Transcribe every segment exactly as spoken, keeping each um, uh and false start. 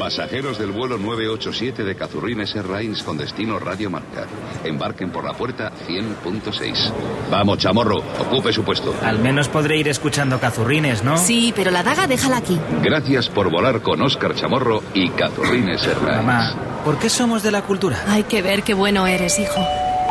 Pasajeros del vuelo nueve ocho siete de Cazurrines Airlines con destino Radio Marca. Embarquen por la puerta cien punto seis. Vamos, Chamorro, ocupe su puesto. Al menos podré ir escuchando Cazurrines, ¿no? Sí, pero la daga déjala aquí. Gracias por volar con Óscar Chamorro y Cazurrines Airlines. Mamá, ¿por qué somos de la cultura? Hay que ver qué bueno eres, hijo.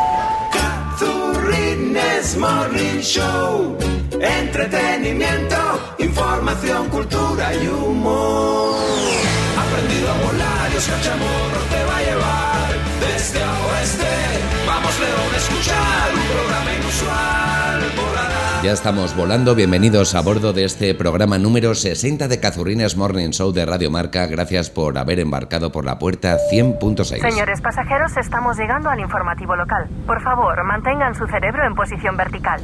Cazurrines Morning Show. Entretenimiento, información, cultura y humor. Aprendido a volar y Óscar Chamorro te va a llevar de este a oeste. Vamos, León, a escuchar un programa inusual. Volará. Ya estamos volando, bienvenidos a bordo de este programa número sesenta de Cazurrines Morning Show de Radio Marca. Gracias por haber embarcado por la puerta cien punto seis. Señores pasajeros, estamos llegando al informativo local. Por favor, mantengan su cerebro en posición vertical.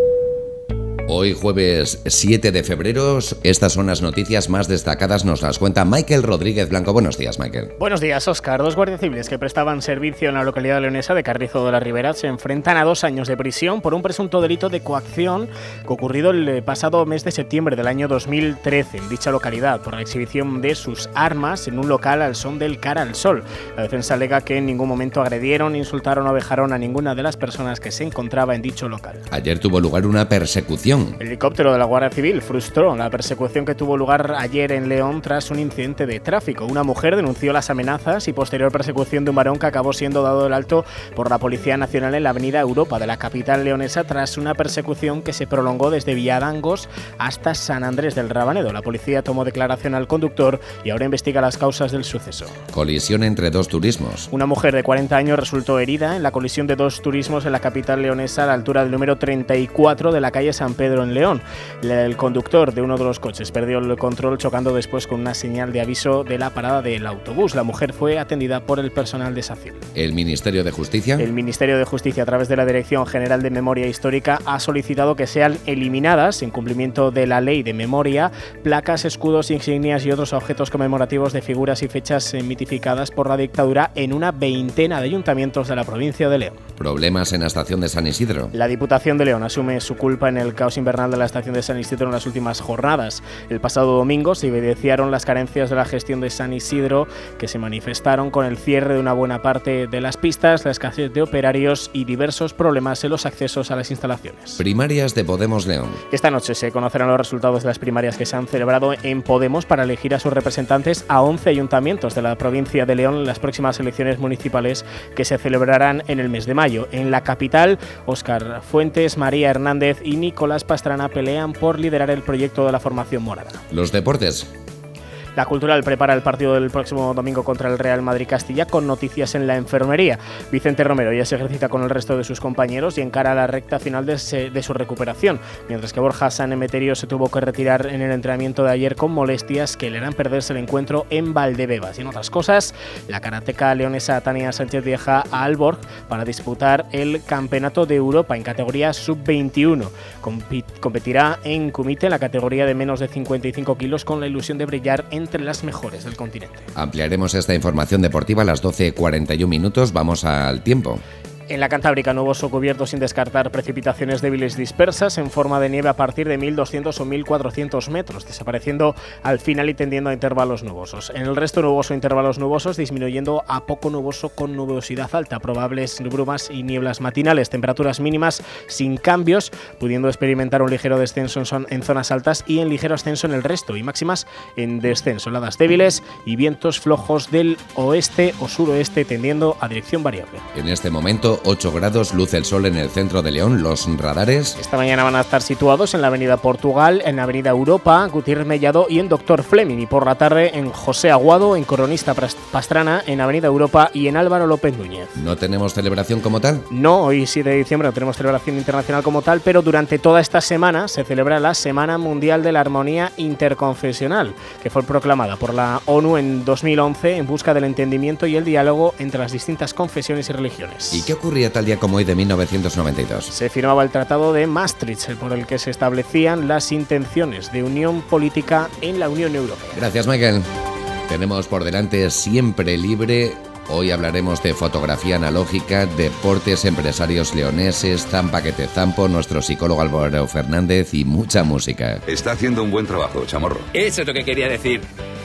Hoy jueves siete de febrero, estas son las noticias más destacadas, nos las cuenta Michael Rodríguez Blanco. Buenos días, Michael. Buenos días, Óscar. Dos guardias civiles que prestaban servicio en la localidad leonesa de Carrizo de la Ribera se enfrentan a dos años de prisión por un presunto delito de coacción que ocurrido el pasado mes de septiembre del año dos mil trece en dicha localidad por la exhibición de sus armas en un local al son del Cara al Sol. La defensa alega que en ningún momento agredieron, insultaron o vejaron a ninguna de las personas que se encontraba en dicho local. Ayer tuvo lugar una persecución. El helicóptero de la Guardia Civil frustró la persecución que tuvo lugar ayer en León tras un incidente de tráfico. Una mujer denunció las amenazas y posterior persecución de un varón que acabó siendo dado el alto por la Policía Nacional en la avenida Europa de la capital leonesa tras una persecución que se prolongó desde Villadangos hasta San Andrés del Rabanedo. La policía tomó declaración al conductor y ahora investiga las causas del suceso. Colisión entre dos turismos. Una mujer de cuarenta años resultó herida en la colisión de dos turismos en la capital leonesa a la altura del número treinta y cuatro de la calle San Pedro en León. El conductor de uno de los coches perdió el control chocando después con una señal de aviso de la parada del autobús. La mujer fue atendida por el personal de SACIR. ¿El Ministerio de Justicia? El Ministerio de Justicia, a través de la Dirección General de Memoria Histórica, ha solicitado que sean eliminadas, en cumplimiento de la Ley de Memoria, placas, escudos, insignias y otros objetos conmemorativos de figuras y fechas mitificadas por la dictadura en una veintena de ayuntamientos de la provincia de León. Problemas en la estación de San Isidro. La Diputación de León asume su culpa en el caos invernal de la estación de San Isidro en las últimas jornadas. El pasado domingo se evidenciaron las carencias de la gestión de San Isidro, que se manifestaron con el cierre de una buena parte de las pistas, la escasez de operarios y diversos problemas en los accesos a las instalaciones. Primarias de Podemos León. Esta noche se conocerán los resultados de las primarias que se han celebrado en Podemos para elegir a sus representantes a once ayuntamientos de la provincia de León en las próximas elecciones municipales que se celebrarán en el mes de mayo. En la capital, Óscar Fuentes, María Hernández y Nicolás Pastrana pelean por liderar el proyecto de la formación morada. Los deportes. La Cultural prepara el partido del próximo domingo contra el Real Madrid Castilla con noticias en la enfermería. Vicente Romero ya se ejercita con el resto de sus compañeros y encara la recta final de, se, de su recuperación, mientras que Borja San Emeterio se tuvo que retirar en el entrenamiento de ayer con molestias que le harán perderse el encuentro en Valdebebas. Y en otras cosas, la karateca leonesa Tania Sánchez viaja a Aalborg para disputar el Campeonato de Europa en categoría sub veintiuno. Compit- competirá en Kumite, en la categoría de menos de cincuenta y cinco kilos, con la ilusión de brillar en entre las mejores del continente. Ampliaremos esta información deportiva a las doce cuarenta y un minutos. Vamos al tiempo. En la Cantábrica, nuboso cubierto sin descartar precipitaciones débiles dispersas en forma de nieve a partir de mil doscientos o mil cuatrocientos metros, desapareciendo al final y tendiendo a intervalos nubosos. En el resto, nuboso, intervalos nubosos, disminuyendo a poco nuboso con nubosidad alta, probables brumas y nieblas matinales, temperaturas mínimas sin cambios, pudiendo experimentar un ligero descenso en, son, en zonas altas y en ligero ascenso en el resto, y máximas en descenso, heladas débiles y vientos flojos del oeste o suroeste tendiendo a dirección variable. En este momento, ocho grados, luce el sol en el centro de León. Los radares esta mañana van a estar situados en la avenida Portugal, en la avenida Europa, Gutiérrez Mellado y en Doctor Fleming, y por la tarde en José Aguado, en Coronista Pastrana, en avenida Europa y en Álvaro López Núñez. ¿No tenemos celebración como tal? No, hoy siete de diciembre no tenemos celebración internacional como tal, pero durante toda esta semana se celebra la Semana Mundial de la Armonía Interconfesional, que fue proclamada por la ONU en dos mil once en busca del entendimiento y el diálogo entre las distintas confesiones y religiones. ¿Y qué ocurría tal día como hoy de mil novecientos noventa y dos? Se firmaba el Tratado de Maastricht, por el que se establecían las intenciones de unión política en la Unión Europea. Gracias, Michael. Tenemos por delante Siempre Libre. Hoy hablaremos de fotografía analógica, deportes, empresarios leoneses, Zampa que te zampo, nuestro psicólogo Álvaro Fernández y mucha música. Está haciendo un buen trabajo, Chamorro. Eso es lo que quería decir.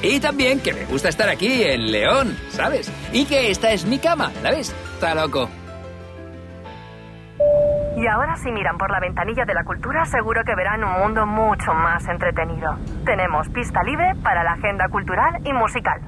Y también que me gusta estar aquí en León, ¿sabes? Y que esta es mi cama, ¿la ves? Está loco. Y ahora si miran por la ventanilla de la cultura seguro que verán un mundo mucho más entretenido. Tenemos pista libre para la agenda cultural y musical.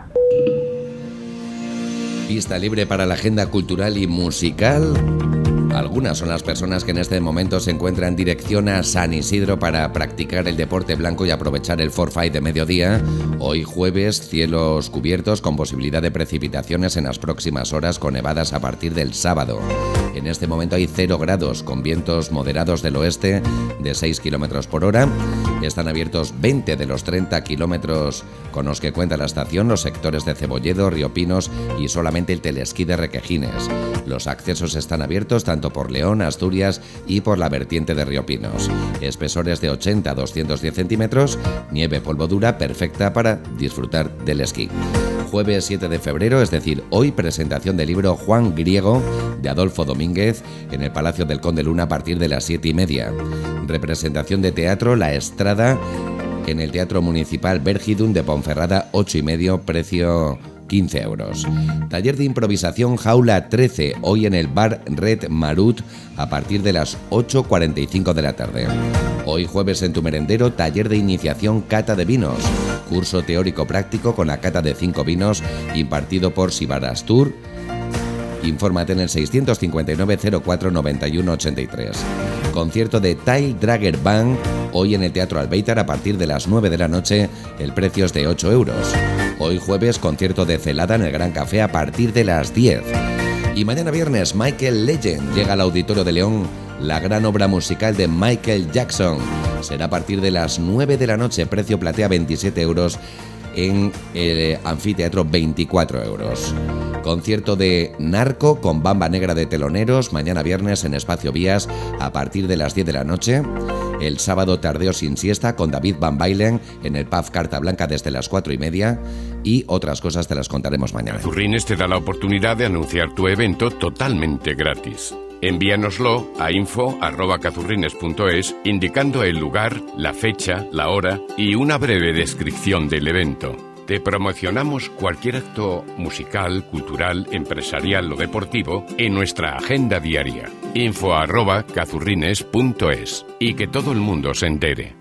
Pista libre para la agenda cultural y musical. Algunas son las personas que en este momento se encuentran en dirección a San Isidro para practicar el deporte blanco y aprovechar el forfait de mediodía. Hoy jueves, cielos cubiertos con posibilidad de precipitaciones en las próximas horas, con nevadas a partir del sábado. En este momento hay cero grados, con vientos moderados del oeste de seis kilómetros por hora. Están abiertos veinte de los treinta kilómetros con los que cuenta la estación, los sectores de Cebolledo, Río Pinos y solamente el telesquí de Requejines. Los accesos están abiertos tanto por León, Asturias y por la vertiente de Río Pinos. Espesores de ochenta a doscientos diez centímetros, nieve polvo dura perfecta para disfrutar del esquí. Jueves siete de febrero, es decir, hoy, presentación del libro Juan Griego de Adolfo Domínguez en el Palacio del Conde Luna a partir de las siete y media. Representación de teatro La Estrada en el Teatro Municipal Vergidun de Ponferrada, ocho y medio, precio quince euros. Taller de improvisación Jaula trece, hoy en el Bar Red Marut a partir de las ocho cuarenta y cinco de la tarde. Hoy jueves en Tu Merendero, taller de iniciación Cata de Vinos. Curso teórico práctico con la cata de cinco vinos impartido por Sibarastur. Infórmate en el seiscientos cincuenta y nueve cero cuatro noventa y uno ochenta y tres. Concierto de Tile Dragger Band hoy en el Teatro Albéitar a partir de las nueve de la noche, el precio es de ocho euros. Hoy jueves, concierto de Celada en el Gran Café a partir de las diez. Y mañana viernes, Michael Legend llega al Auditorio de León, la gran obra musical de Michael Jackson. Será a partir de las nueve de la noche, precio platea veintisiete euros, en el anfiteatro veinticuatro euros. Concierto de Narco con Bamba Negra de teloneros, mañana viernes en Espacio Vías a partir de las diez de la noche. El sábado, Tardeo sin siesta con David Van Bailen en el pub Carta Blanca desde las cuatro y media. Y otras cosas te las contaremos mañana. Cazurrines te da la oportunidad de anunciar tu evento totalmente gratis. Envíanoslo a info arroba cazurrines punto es indicando el lugar, la fecha, la hora y una breve descripción del evento. Te promocionamos cualquier acto musical, cultural, empresarial o deportivo en nuestra agenda diaria. info arroba cazurrines punto es y que todo el mundo se entere.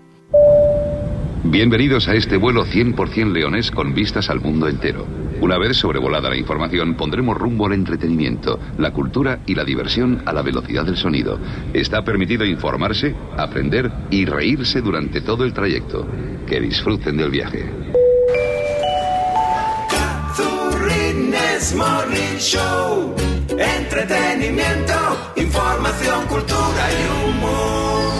Bienvenidos a este vuelo cien por ciento leonés con vistas al mundo entero. Una vez sobrevolada la información, pondremos rumbo al entretenimiento, la cultura y la diversión a la velocidad del sonido. Está permitido informarse, aprender y reírse durante todo el trayecto. Que disfruten del viaje. Cazurrines Morning Show. Entretenimiento, información, cultura y humor.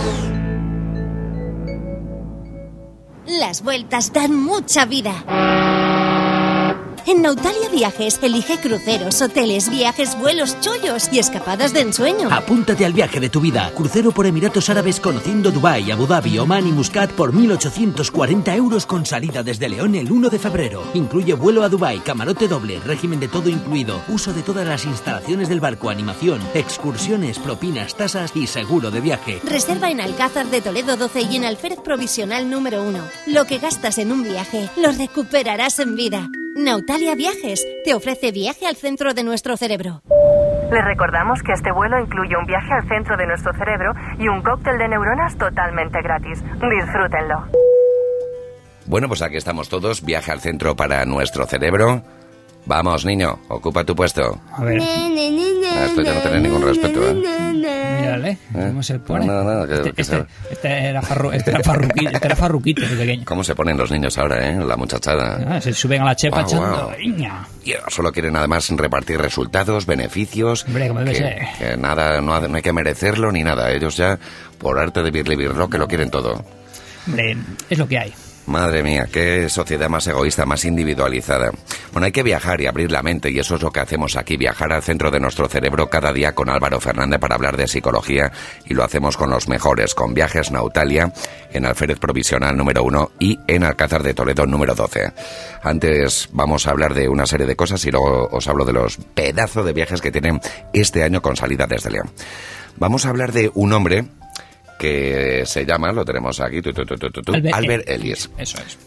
Las vueltas dan mucha vida. En Nautalia Viajes, elige cruceros, hoteles, viajes, vuelos, chollos y escapadas de ensueño. Apúntate al viaje de tu vida. Crucero por Emiratos Árabes conociendo Dubái, Abu Dhabi, Omán y Muscat por mil ochocientos cuarenta euros con salida desde León el uno de febrero. Incluye vuelo a Dubái, camarote doble, régimen de todo incluido, uso de todas las instalaciones del barco, animación, excursiones, propinas, tasas y seguro de viaje. Reserva en Alcázar de Toledo doce y en Alférez Provisional número uno. Lo que gastas en un viaje, lo recuperarás en vida. Nautalia Viajes te ofrece viaje al centro de nuestro cerebro. Les recordamos que este vuelo incluye un viaje al centro de nuestro cerebro y un cóctel de neuronas totalmente gratis. Disfrútenlo. Bueno, pues aquí estamos todos. Viaje al centro para nuestro cerebro. Vamos, niño, ocupa tu puesto. A ver. A esto ya no tiene ningún respeto, ¿eh? Mírale, ¿cómo se pone? No, no, no, que, este, que este, se... este era farru, este era farruquito, este era farruquito de pequeño. ¿Cómo se ponen los niños ahora, eh? La muchachada. Ah, se suben a la chepa wow, echando. Wow. Niña. Y solo quieren además repartir resultados, beneficios. Hombre, como debe que, ser. Que nada, no, no hay que merecerlo ni nada. Ellos ya, por arte de birli birlo, que lo quieren todo. Hombre, es lo que hay. Madre mía, qué sociedad más egoísta, más individualizada. Bueno, hay que viajar y abrir la mente, y eso es lo que hacemos aquí, viajar al centro de nuestro cerebro cada día con Álvaro Fernández para hablar de psicología, y lo hacemos con los mejores, con Viajes Nautalia, en Alférez Provisional número uno y en Alcázar de Toledo número doce. Antes vamos a hablar de una serie de cosas y luego os hablo de los pedazos de viajes que tienen este año con salida desde León. Vamos a hablar de un hombre que se llama, lo tenemos aquí, tu, tu, tu, tu, tu, Albert, Albert Ellis. Eso es.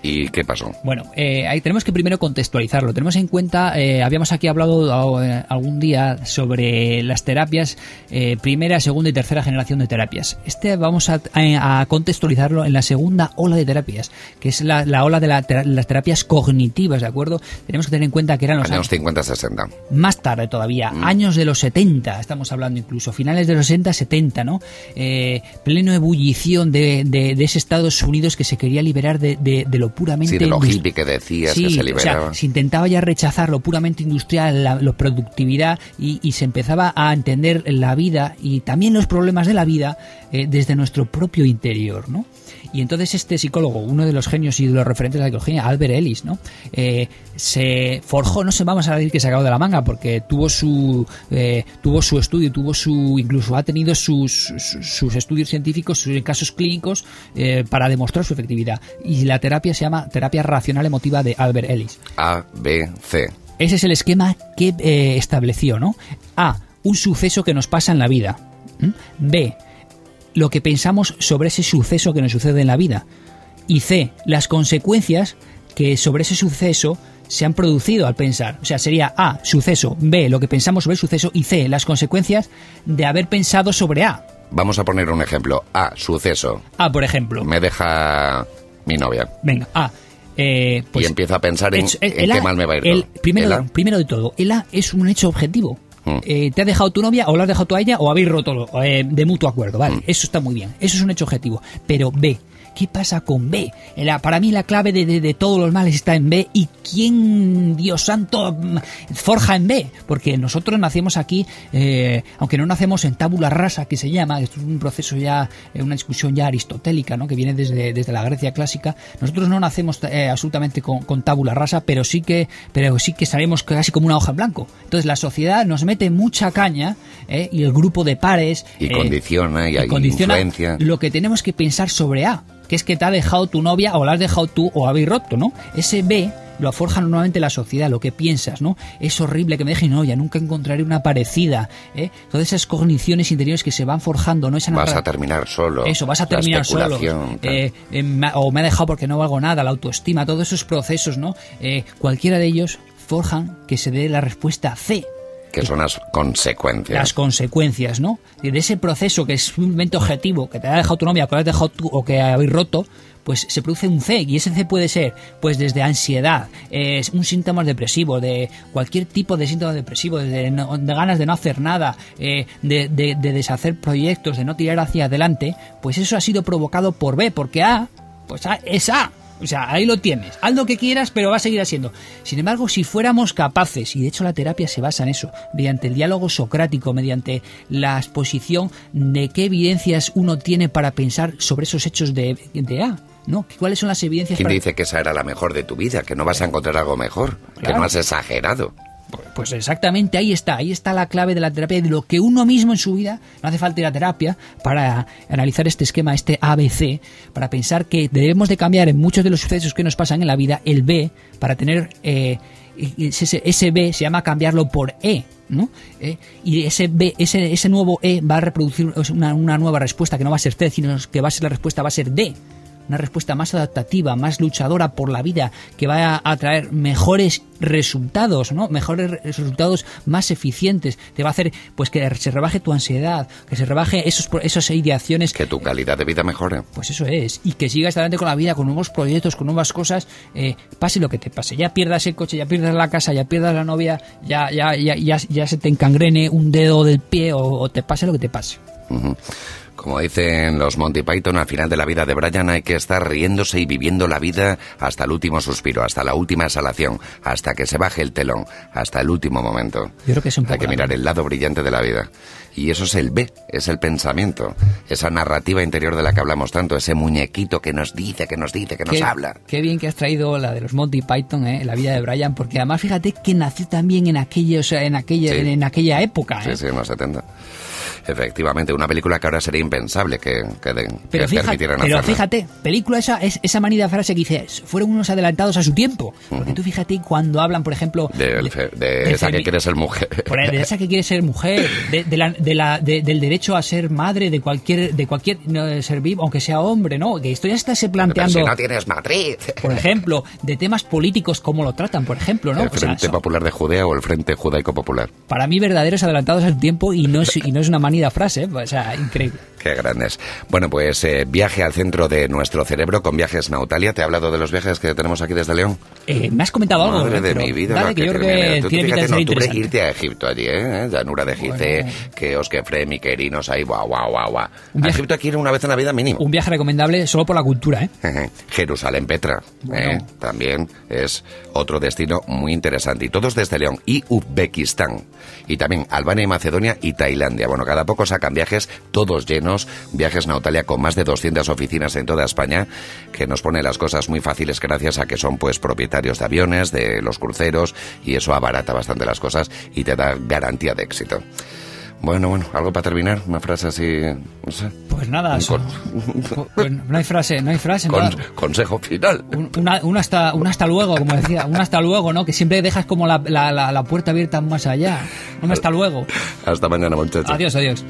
¿Y qué pasó? Bueno, eh, ahí tenemos que primero contextualizarlo. Tenemos en cuenta, eh, habíamos aquí hablado eh, algún día sobre las terapias, eh, primera, segunda y tercera generación de terapias. Este vamos a, a, a contextualizarlo en la segunda ola de terapias, que es la, la ola de la, las terapias cognitivas, ¿de acuerdo? Tenemos que tener en cuenta que eran los años, años cincuenta sesenta. Más tarde todavía, mm. años de los setenta, estamos hablando incluso, finales de los sesenta, setenta, ¿no? Eh, pleno ebullición de, de, de ese Estados Unidos que se quería liberar de, de, de lo puramente... Sí, de lo hippie que decías, sí, que se liberaba. O sea, se intentaba ya rechazar lo puramente industrial, la, la productividad, y, y se empezaba a entender la vida y también los problemas de la vida eh, desde nuestro propio interior, ¿no? Y entonces este psicólogo, uno de los genios y de los referentes de la psicología, Albert Ellis, ¿no? Eh, se forjó, no se vamos a decir que se acabó de la manga, porque tuvo su eh, tuvo su estudio, tuvo su incluso ha tenido sus, sus, sus estudios científicos, sus casos clínicos eh, para demostrar su efectividad. Y la terapia se llama terapia racional emotiva de Albert Ellis. A, B, C. Ese es el esquema que eh, estableció, ¿no? A, un suceso que nos pasa en la vida. ¿Mm? B, lo que pensamos sobre ese suceso que nos sucede en la vida. Y C, las consecuencias que sobre ese suceso se han producido al pensar. O sea, sería A, suceso, B, lo que pensamos sobre el suceso, y C, las consecuencias de haber pensado sobre A. Vamos a poner un ejemplo. A, suceso. A, por ejemplo. Me deja mi novia. Venga, A. Eh, pues, y empiezo a pensar en, el, en el qué A, mal me va a ir. El, primero, ¿El A? primero de todo, el A es un hecho objetivo. Mm. Eh, te ha dejado tu novia o la has dejado tú a ella o habéis roto eh, de mutuo acuerdo, ¿vale? Mm. Eso está muy bien, eso es un hecho objetivo. Pero B, ¿qué pasa con B? La, para mí la clave de, de, de todos los males está en B. ¿Y quién, Dios santo, forja en B? Porque nosotros nacemos aquí, eh, aunque no nacemos en tabula rasa, que se llama, esto es un proceso ya, una discusión ya aristotélica, ¿no? Que viene desde, desde la Grecia clásica. Nosotros no nacemos eh, absolutamente con, con tabula rasa, pero sí que pero sí que salimos casi como una hoja en blanco. Entonces la sociedad nos mete mucha caña, eh, y el grupo de pares... Y eh, condiciona, y, y hay condiciona influencia. Lo que tenemos que pensar sobre A, que es que te ha dejado tu novia o la has dejado tú o habéis roto, ¿no? Ese B lo forja normalmente la sociedad, lo que piensas, ¿no? Es horrible que me deje mi novia, nunca encontraré una parecida, ¿eh? Todas esas cogniciones interiores que se van forjando, ¿no? Esa vas narra... a terminar solo. Eso, vas a terminar solo. Eh, eh, me, o me ha dejado porque no valgo nada, la autoestima, todos esos procesos, ¿no? Eh, cualquiera de ellos forjan que se dé la respuesta C. Que son las consecuencias. Las consecuencias, ¿no? De ese proceso que es un momento objetivo, que te ha dejado tu novia, que lo has dejado tú o que habéis roto, pues se produce un C. Y ese C puede ser, pues desde ansiedad, eh, un síntoma depresivo, de cualquier tipo de síntoma depresivo, de, no, de ganas de no hacer nada, eh, de, de, de deshacer proyectos, de no tirar hacia adelante, pues eso ha sido provocado por B, porque A, pues A es A. O sea, ahí lo tienes. Haz lo que quieras, pero va a seguir haciendo. Sin embargo, si fuéramos capaces, y de hecho la terapia se basa en eso, mediante el diálogo socrático, mediante la exposición de qué evidencias uno tiene para pensar sobre esos hechos de, de A, ¿no? ¿Cuáles son las evidencias? ¿Quién para... dice que esa era la mejor de tu vida? Que no vas a encontrar algo mejor, Claro. que no has exagerado. Pues exactamente, ahí está, ahí está la clave de la terapia, de lo que uno mismo en su vida, no hace falta ir a terapia para analizar este esquema, este A B C, para pensar que debemos de cambiar en muchos de los sucesos que nos pasan en la vida el B, para tener eh, ese, ese B se llama cambiarlo por E, ¿no? Eh, y ese B, ese, ese nuevo E va a reproducir una, una nueva respuesta que no va a ser C, sino que va a ser la respuesta va a ser D. Una respuesta más adaptativa, más luchadora por la vida, que va a traer mejores resultados, ¿no? Mejores resultados más eficientes. Te va a hacer, pues, que se rebaje tu ansiedad, que se rebaje esos, esas ideaciones. Que tu calidad de vida mejore. Pues eso es. Y que sigas adelante con la vida, con nuevos proyectos, con nuevas cosas, eh, pase lo que te pase. Ya pierdas el coche, ya pierdas la casa, ya pierdas la novia, ya, ya, ya, ya, ya se te encangrene un dedo del pie o, o te pase lo que te pase. Uh-huh. Como dicen los Monty Python, al final de la vida de Brian hay que estar riéndose y viviendo la vida hasta el último suspiro, hasta la última exhalación, hasta que se baje el telón, hasta el último momento. Yo creo que es un poco Hay que mirar el lado brillante de la vida. Y eso es el B, es el pensamiento, esa narrativa interior de la que hablamos tanto, ese muñequito que nos dice, que nos dice, que nos qué, habla. Qué bien que has traído la de los Monty Python, ¿eh? La vida de Brian, porque además fíjate que nació también en aquella, o sea, en aquella, Sí. en, en aquella época. ¿eh? Sí, sí, en los setenta. Efectivamente, una película que ahora sería impensable que, que, de, pero que fíjate, permitieran pero hacerla. fíjate, película esa, es esa manida frase que dice, fueron unos adelantados a su tiempo. Porque uh-huh. tú fíjate cuando hablan, por ejemplo... De, de, de, de esa que quiere ser mujer. De esa que quiere ser mujer, de, de la, de la, de, del derecho a ser madre de cualquier de cualquier no, ser vivo, aunque sea hombre, ¿no? Que esto ya está se planteando... Pero si no tienes matriz. Por ejemplo, de temas políticos, cómo lo tratan, por ejemplo, ¿no? El Frente o sea, Popular de Judea o el Frente Judaico Popular. Para mí, verdaderos adelantados a su tiempo y no es, y no es una manida frase, ¿eh? O sea, increíble. Qué grandes. Bueno, pues eh, viaje al centro de nuestro cerebro con Viajes Nautalia. ¿Te he hablado de los viajes que tenemos aquí desde León? Eh, me has comentado algo. Madre de pero mi vida. Dale, que, que yo creo que tú, tiene tú, fíjate, pinta de ser no, irte a Egipto allí, ¿eh? Llanura de Gizeh, bueno. Keos, Kefre, Miquerinos, ahí, guau, guau, guau, guau. A Egipto hay que ir una vez en la vida mínimo. Un viaje recomendable solo por la cultura, ¿eh? Jerusalén, Petra, bueno. ¿eh? También es otro destino muy interesante. Y todos desde León y Uzbekistán. Y también Albania y Macedonia y Tailandia. Bueno, cada poco sacan viajes, todos llenos, viajes Nautalia con más de doscientas oficinas en toda España, que nos pone las cosas muy fáciles gracias a que son pues propietarios de aviones, de los cruceros, y eso abarata bastante las cosas y te da garantía de éxito. Bueno, bueno, algo para terminar, una frase así, no sé. Pues nada, con... pues no hay frase, no hay frase. Con, nada. Consejo final. Un, una, un, hasta, un hasta luego, como decía, un hasta luego, ¿no? Que siempre dejas como la, la, la, la puerta abierta más allá. Un hasta luego. Hasta mañana, muchachos. Adiós, adiós.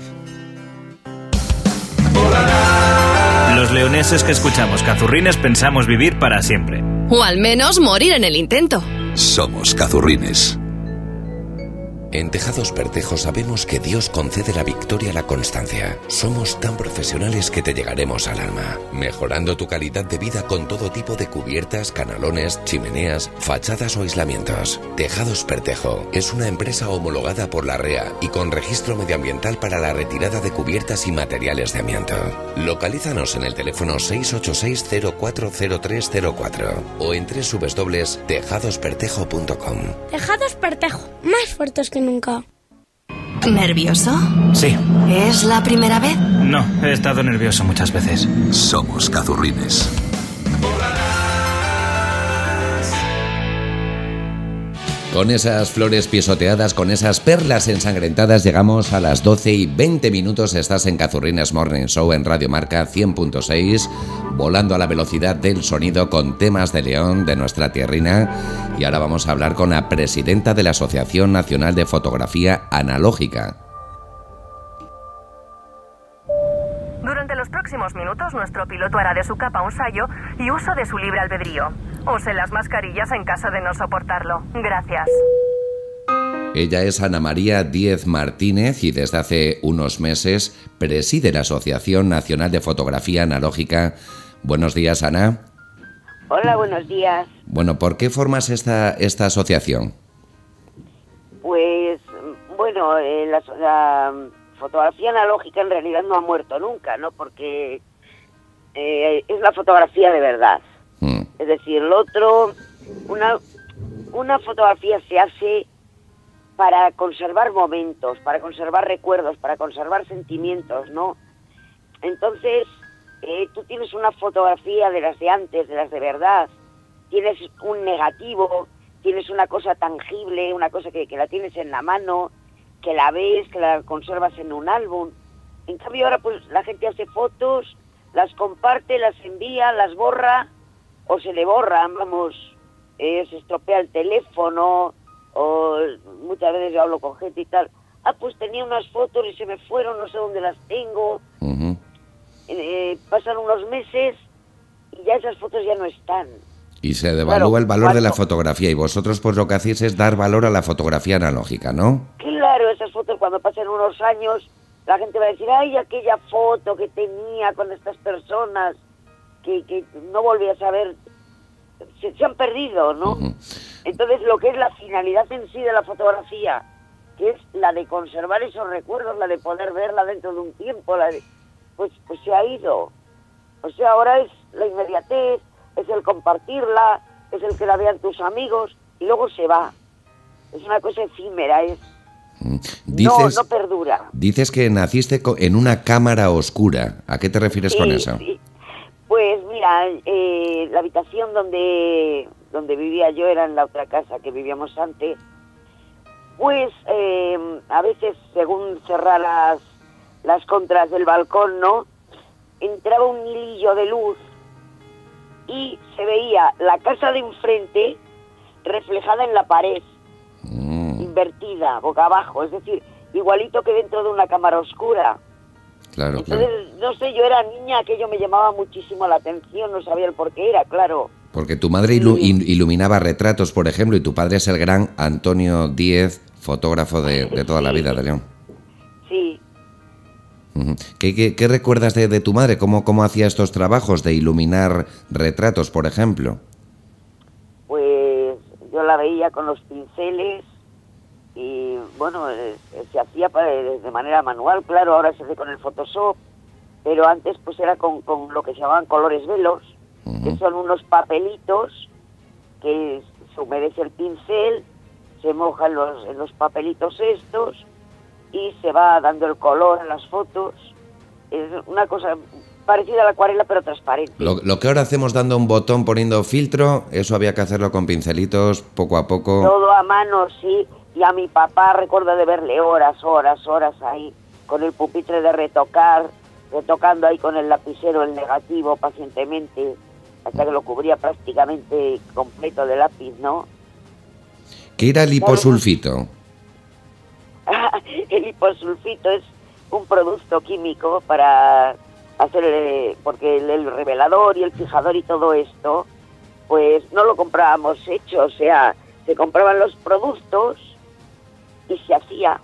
Los leoneses que escuchamos Cazurrines pensamos vivir para siempre. O al menos morir en el intento. Somos Cazurrines. En Tejados Pertejo sabemos que Dios concede la victoria a la constancia. Somos tan profesionales que te llegaremos al alma, mejorando tu calidad de vida con todo tipo de cubiertas, canalones, chimeneas, fachadas o aislamientos. Tejados Pertejo es una empresa homologada por la R E A y con registro medioambiental para la retirada de cubiertas y materiales de amianto. Localízanos en el teléfono seis ocho seis cero cuatro cero tres cero cuatro o en doble u doble u doble u punto tejados pertejo punto com. Tejados Pertejo, más fuertes que nunca. ¿Nervioso? Sí. ¿Es la primera vez? No, he estado nervioso muchas veces. Somos Cazurrines. Con esas flores pisoteadas, con esas perlas ensangrentadas, llegamos a las doce y veinte minutos. Estás en Cazurrines Morning Show en Radio Marca cien punto seis, volando a la velocidad del sonido con temas de León, de nuestra tierrina. Y ahora vamos a hablar con la presidenta de la Asociación Nacional de Fotografía Analógica. Durante los próximos minutos, nuestro piloto hará de su capa un sayo y uso de su libre albedrío. Usen las mascarillas en caso de no soportarlo. Gracias. Ella es Ana María Díez Martínez y desde hace unos meses preside la Asociación Nacional de Fotografía Analógica. Buenos días, Ana. Hola, buenos días. Bueno, ¿por qué formas esta, esta asociación? Pues, bueno, eh, la, la fotografía analógica en realidad no ha muerto nunca, ¿no? Porque eh, es la fotografía de verdad. Mm. Es decir, el otro, una, una fotografía se hace para conservar momentos, para conservar recuerdos, para conservar sentimientos, ¿no? Entonces, eh, tú tienes una fotografía de las de antes, de las de verdad, tienes un negativo, tienes una cosa tangible, una cosa que, que la tienes en la mano, que la ves, que la conservas en un álbum. En cambio ahora pues la gente hace fotos, las comparte, las envía, las borra, o se le borran, vamos, eh, se estropea el teléfono, o muchas veces yo hablo con gente y tal, ah, pues tenía unas fotos y se me fueron, no sé dónde las tengo. Uh-huh. eh, pasan unos meses y ya esas fotos ya no están. Y se devalúa claro, el valor ¿cuánto? de la fotografía, y vosotros pues lo que hacéis es dar valor a la fotografía analógica, ¿no? Claro, esas fotos cuando pasen unos años, la gente va a decir, ay, aquella foto que tenía con estas personas, que, que no volví a saber, se, se han perdido, ¿no? Uh-huh. Entonces, lo que es la finalidad en sí de la fotografía, que es la de conservar esos recuerdos, la de poder verla dentro de un tiempo, la de, pues, pues se ha ido. O sea, ahora es la inmediatez, es el compartirla, es el que la vean tus amigos, y luego se va. Es una cosa efímera, es... Dices, no, no perdura. Dices que naciste en una cámara oscura. ¿A qué te refieres sí, con eso? Sí. Pues mira, eh, la habitación donde, donde vivía yo era en la otra casa que vivíamos antes. Pues eh, a veces, según cerraras las contras del balcón, ¿no? Entraba un hilillo de luz y se veía la casa de enfrente reflejada en la pared, mm. invertida, boca abajo, es decir, igualito que dentro de una cámara oscura. Claro, Entonces, claro. no sé, yo era niña, aquello me llamaba muchísimo la atención, no sabía el por qué era, claro. Porque tu madre ilu iluminaba retratos, por ejemplo, y tu padre es el gran Antonio Díez, fotógrafo de, de toda sí. la vida de León. Sí. Uh-huh. ¿Qué, qué, qué recuerdas de, de tu madre? ¿Cómo, ¿Cómo hacía estos trabajos de iluminar retratos, por ejemplo? Pues yo la veía con los pinceles y, bueno, eh, se hacía de manera manual, claro, ahora se hace con el Photoshop, pero antes pues era con, con lo que se llamaban colores velos, uh-huh. que son unos papelitos que se humedece el pincel, se mojan los, en los papelitos estos y se va dando el color en las fotos. Es una cosa parecida a la acuarela, pero transparente. Lo, lo que ahora hacemos dando un botón poniendo filtro, eso había que hacerlo con pincelitos, poco a poco. Todo a mano, sí. Y a mi papá recuerdo de verle horas, horas, horas ahí, con el pupitre de retocar, retocando ahí con el lapicero el negativo pacientemente, hasta que lo cubría prácticamente completo de lápiz, ¿no? ¿Qué era el hiposulfito? El hiposulfito es un producto químico para hacer, el, porque el, el revelador y el fijador y todo esto, pues no lo comprábamos hecho, o sea, se compraban los productos y se hacía,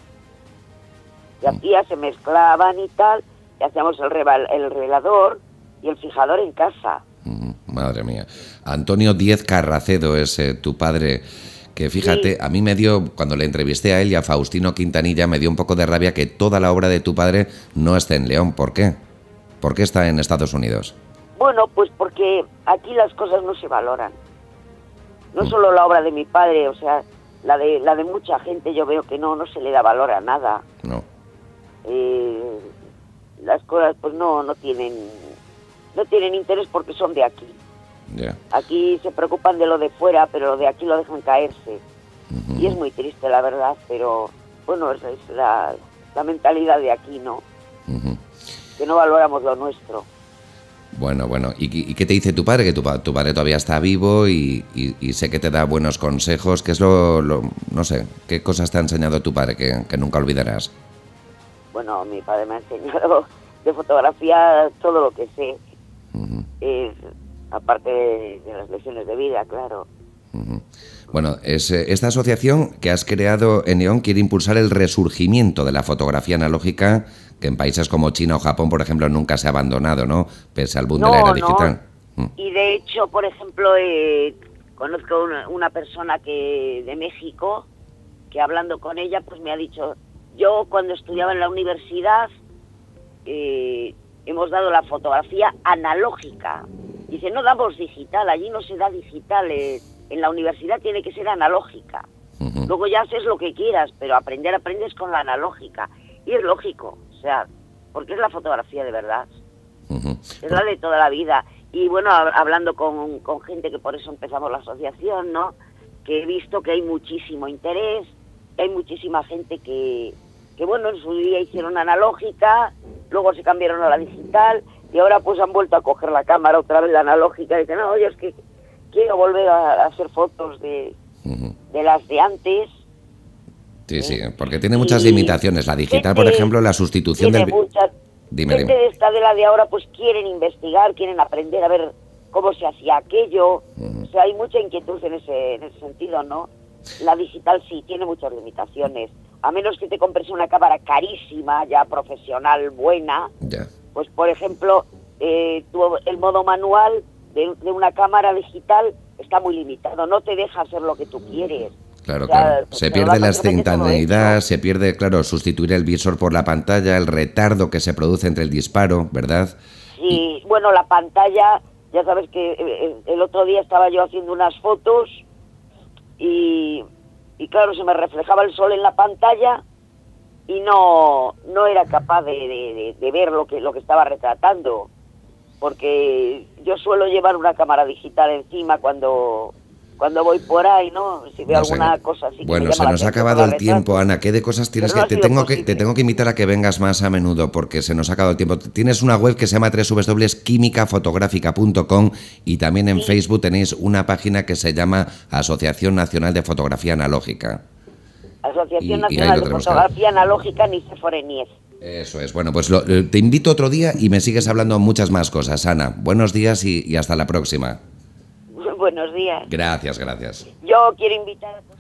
se hacía, se mezclaban y tal, y hacíamos el, reval, el revelador y el fijador en casa. Mm, madre mía. Antonio Díez Carracedo es eh, tu padre. Que fíjate, sí. a mí me dio, cuando le entrevisté a él y a Faustino Quintanilla, me dio un poco de rabia que toda la obra de tu padre no esté en León. ¿Por qué? ¿Por qué está en Estados Unidos? Bueno, pues porque aquí las cosas no se valoran. No mm. solo la obra de mi padre, o sea, la de la de mucha gente yo veo que no, no se le da valor a nada. No. Eh, las cosas pues no, no tienen, no tienen interés porque son de aquí. Yeah. Aquí se preocupan de lo de fuera, pero lo de aquí lo dejan caerse. Uh-huh. Y es muy triste, la verdad, pero bueno, es, es la, la mentalidad de aquí, ¿no? Uh-huh. Que no valoramos lo nuestro. Bueno, bueno, ¿y, y qué te dice tu padre? Que tu, tu padre todavía está vivo y, y, y sé que te da buenos consejos. ¿Qué es lo, lo no sé, qué cosas te ha enseñado tu padre que, que nunca olvidarás? Bueno, mi padre me ha enseñado de fotografía todo lo que sé. Uh-huh. Es... aparte de, de las lesiones de vida, claro. Uh-huh. Bueno, es, esta asociación que has creado en León quiere impulsar el resurgimiento de la fotografía analógica, que en países como China o Japón, por ejemplo, nunca se ha abandonado, ¿no? Pese al boom no, de la era digital. No. Uh. Y de hecho, por ejemplo, eh, conozco una, una persona que de México, que hablando con ella, pues me ha dicho, yo cuando estudiaba en la universidad, eh, hemos dado la fotografía analógica. Dice, no damos digital, allí no se da digital, eh, en la universidad tiene que ser analógica. Uh-huh. Luego ya haces lo que quieras, pero aprender aprendes con la analógica. Y es lógico, o sea, porque es la fotografía de verdad. Uh-huh. Es la de toda la vida. Y bueno, hablando con, con gente que por eso empezamos la asociación, ¿no? Que he visto que hay muchísimo interés, que hay muchísima gente que, que bueno, en su día hicieron analógica, luego se cambiaron a la digital, y ahora pues han vuelto a coger la cámara otra vez, la analógica, y dicen, no, oye, es que quiero volver a, a hacer fotos de, uh-huh. de las de antes. Sí, sí, porque tiene muchas y limitaciones. La digital, por ejemplo, la sustitución del... Muchas, dime, gente dime. de esta de la de ahora pues quieren investigar, quieren aprender a ver cómo se hacía aquello. Uh-huh. O sea, hay mucha inquietud en ese, en ese sentido, ¿no? La digital sí, tiene muchas limitaciones. A menos que te compres una cámara carísima, ya profesional, buena... Ya. Pues, por ejemplo, eh, tu, el modo manual de, de una cámara digital está muy limitado, no te deja hacer lo que tú quieres. Claro, o sea, claro. Se pierde la instantaneidad, se pierde, claro, sustituir el visor por la pantalla, el retardo que se produce entre el disparo, ¿verdad? Sí, y... bueno, la pantalla, ya sabes que eh, el otro día estaba yo haciendo unas fotos y, y claro, se me reflejaba el sol en la pantalla y no no era capaz de, de, de ver lo que lo que estaba retratando, porque yo suelo llevar una cámara digital encima cuando cuando voy por ahí, ¿no? Si veo No sé. alguna cosa así que Bueno, me se llama nos la ha atención acabado por el la tiempo, retrato. Ana. ¿Qué de cosas tienes Pero no que... ha Te sido tengo que posible. te tengo que invitar a que vengas más a menudo porque se nos ha acabado el tiempo. Tienes una web que se llama doble u doble u doble u punto química fotográfica punto com y también en Facebook tenéis una página que se llama Asociación Nacional de Fotografía Analógica. Asociación Y- y ahí Nacional lo de tenemos Fotografía Analógica Niceforeniez. Eso es. Bueno, pues lo- eh, te invito otro día y me sigues hablando muchas más cosas, Ana. Buenos días y, y hasta la próxima. Buenos días. Gracias, gracias. Yo quiero invitar a...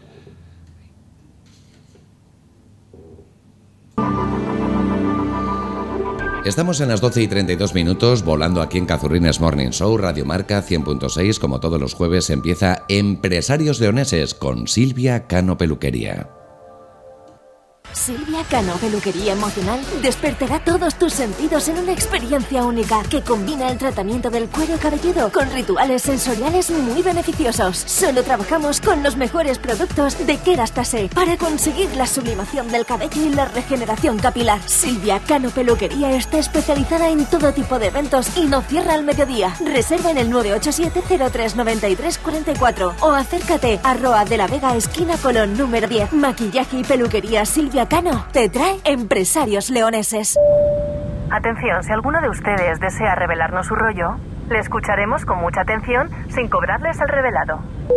Estamos en las doce y treinta y dos minutos volando aquí en Cazurrines Morning Show, Radio Marca cien punto seis. Como todos los jueves empieza Empresarios Leoneses con Silvia Cano Peluquería. Silvia Cano Peluquería Emocional despertará todos tus sentidos en una experiencia única que combina el tratamiento del cuero cabelludo con rituales sensoriales muy beneficiosos. Solo trabajamos con los mejores productos de Kerastase para conseguir la sublimación del cabello y la regeneración capilar. Silvia Cano Peluquería está especializada en todo tipo de eventos y no cierra al mediodía. Reserva en el nueve ocho siete cero tres nueve tres cuatro cuatro o acércate a Roa de la Vega, esquina Colón número diez. Maquillaje y peluquería Silvia Cano te trae Empresarios Leoneses. Atención, si alguno de ustedes desea revelarnos su rollo, le escucharemos con mucha atención sin cobrarles el revelado.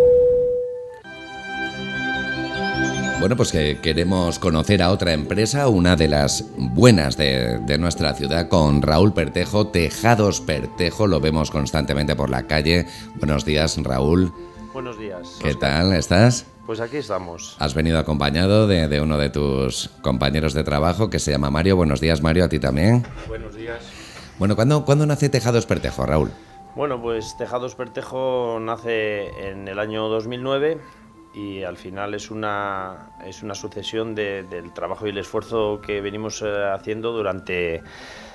Bueno, pues que queremos conocer a otra empresa, una de las buenas de, de nuestra ciudad, con Raúl Pertejo, Tejados Pertejo, lo vemos constantemente por la calle. Buenos días, Raúl. Buenos días. ¿Qué Oscar. tal? ¿Estás? Pues aquí estamos. Has venido acompañado de, de uno de tus compañeros de trabajo que se llama Mario. Buenos días, Mario, a ti también. Buenos días. Bueno, ¿cuándo, ¿cuándo nace Tejados Pertejo, Raúl? Bueno, pues Tejados Pertejo nace en el año dos mil nueve y al final es una, es una sucesión de, del trabajo y el esfuerzo que venimos eh, haciendo durante...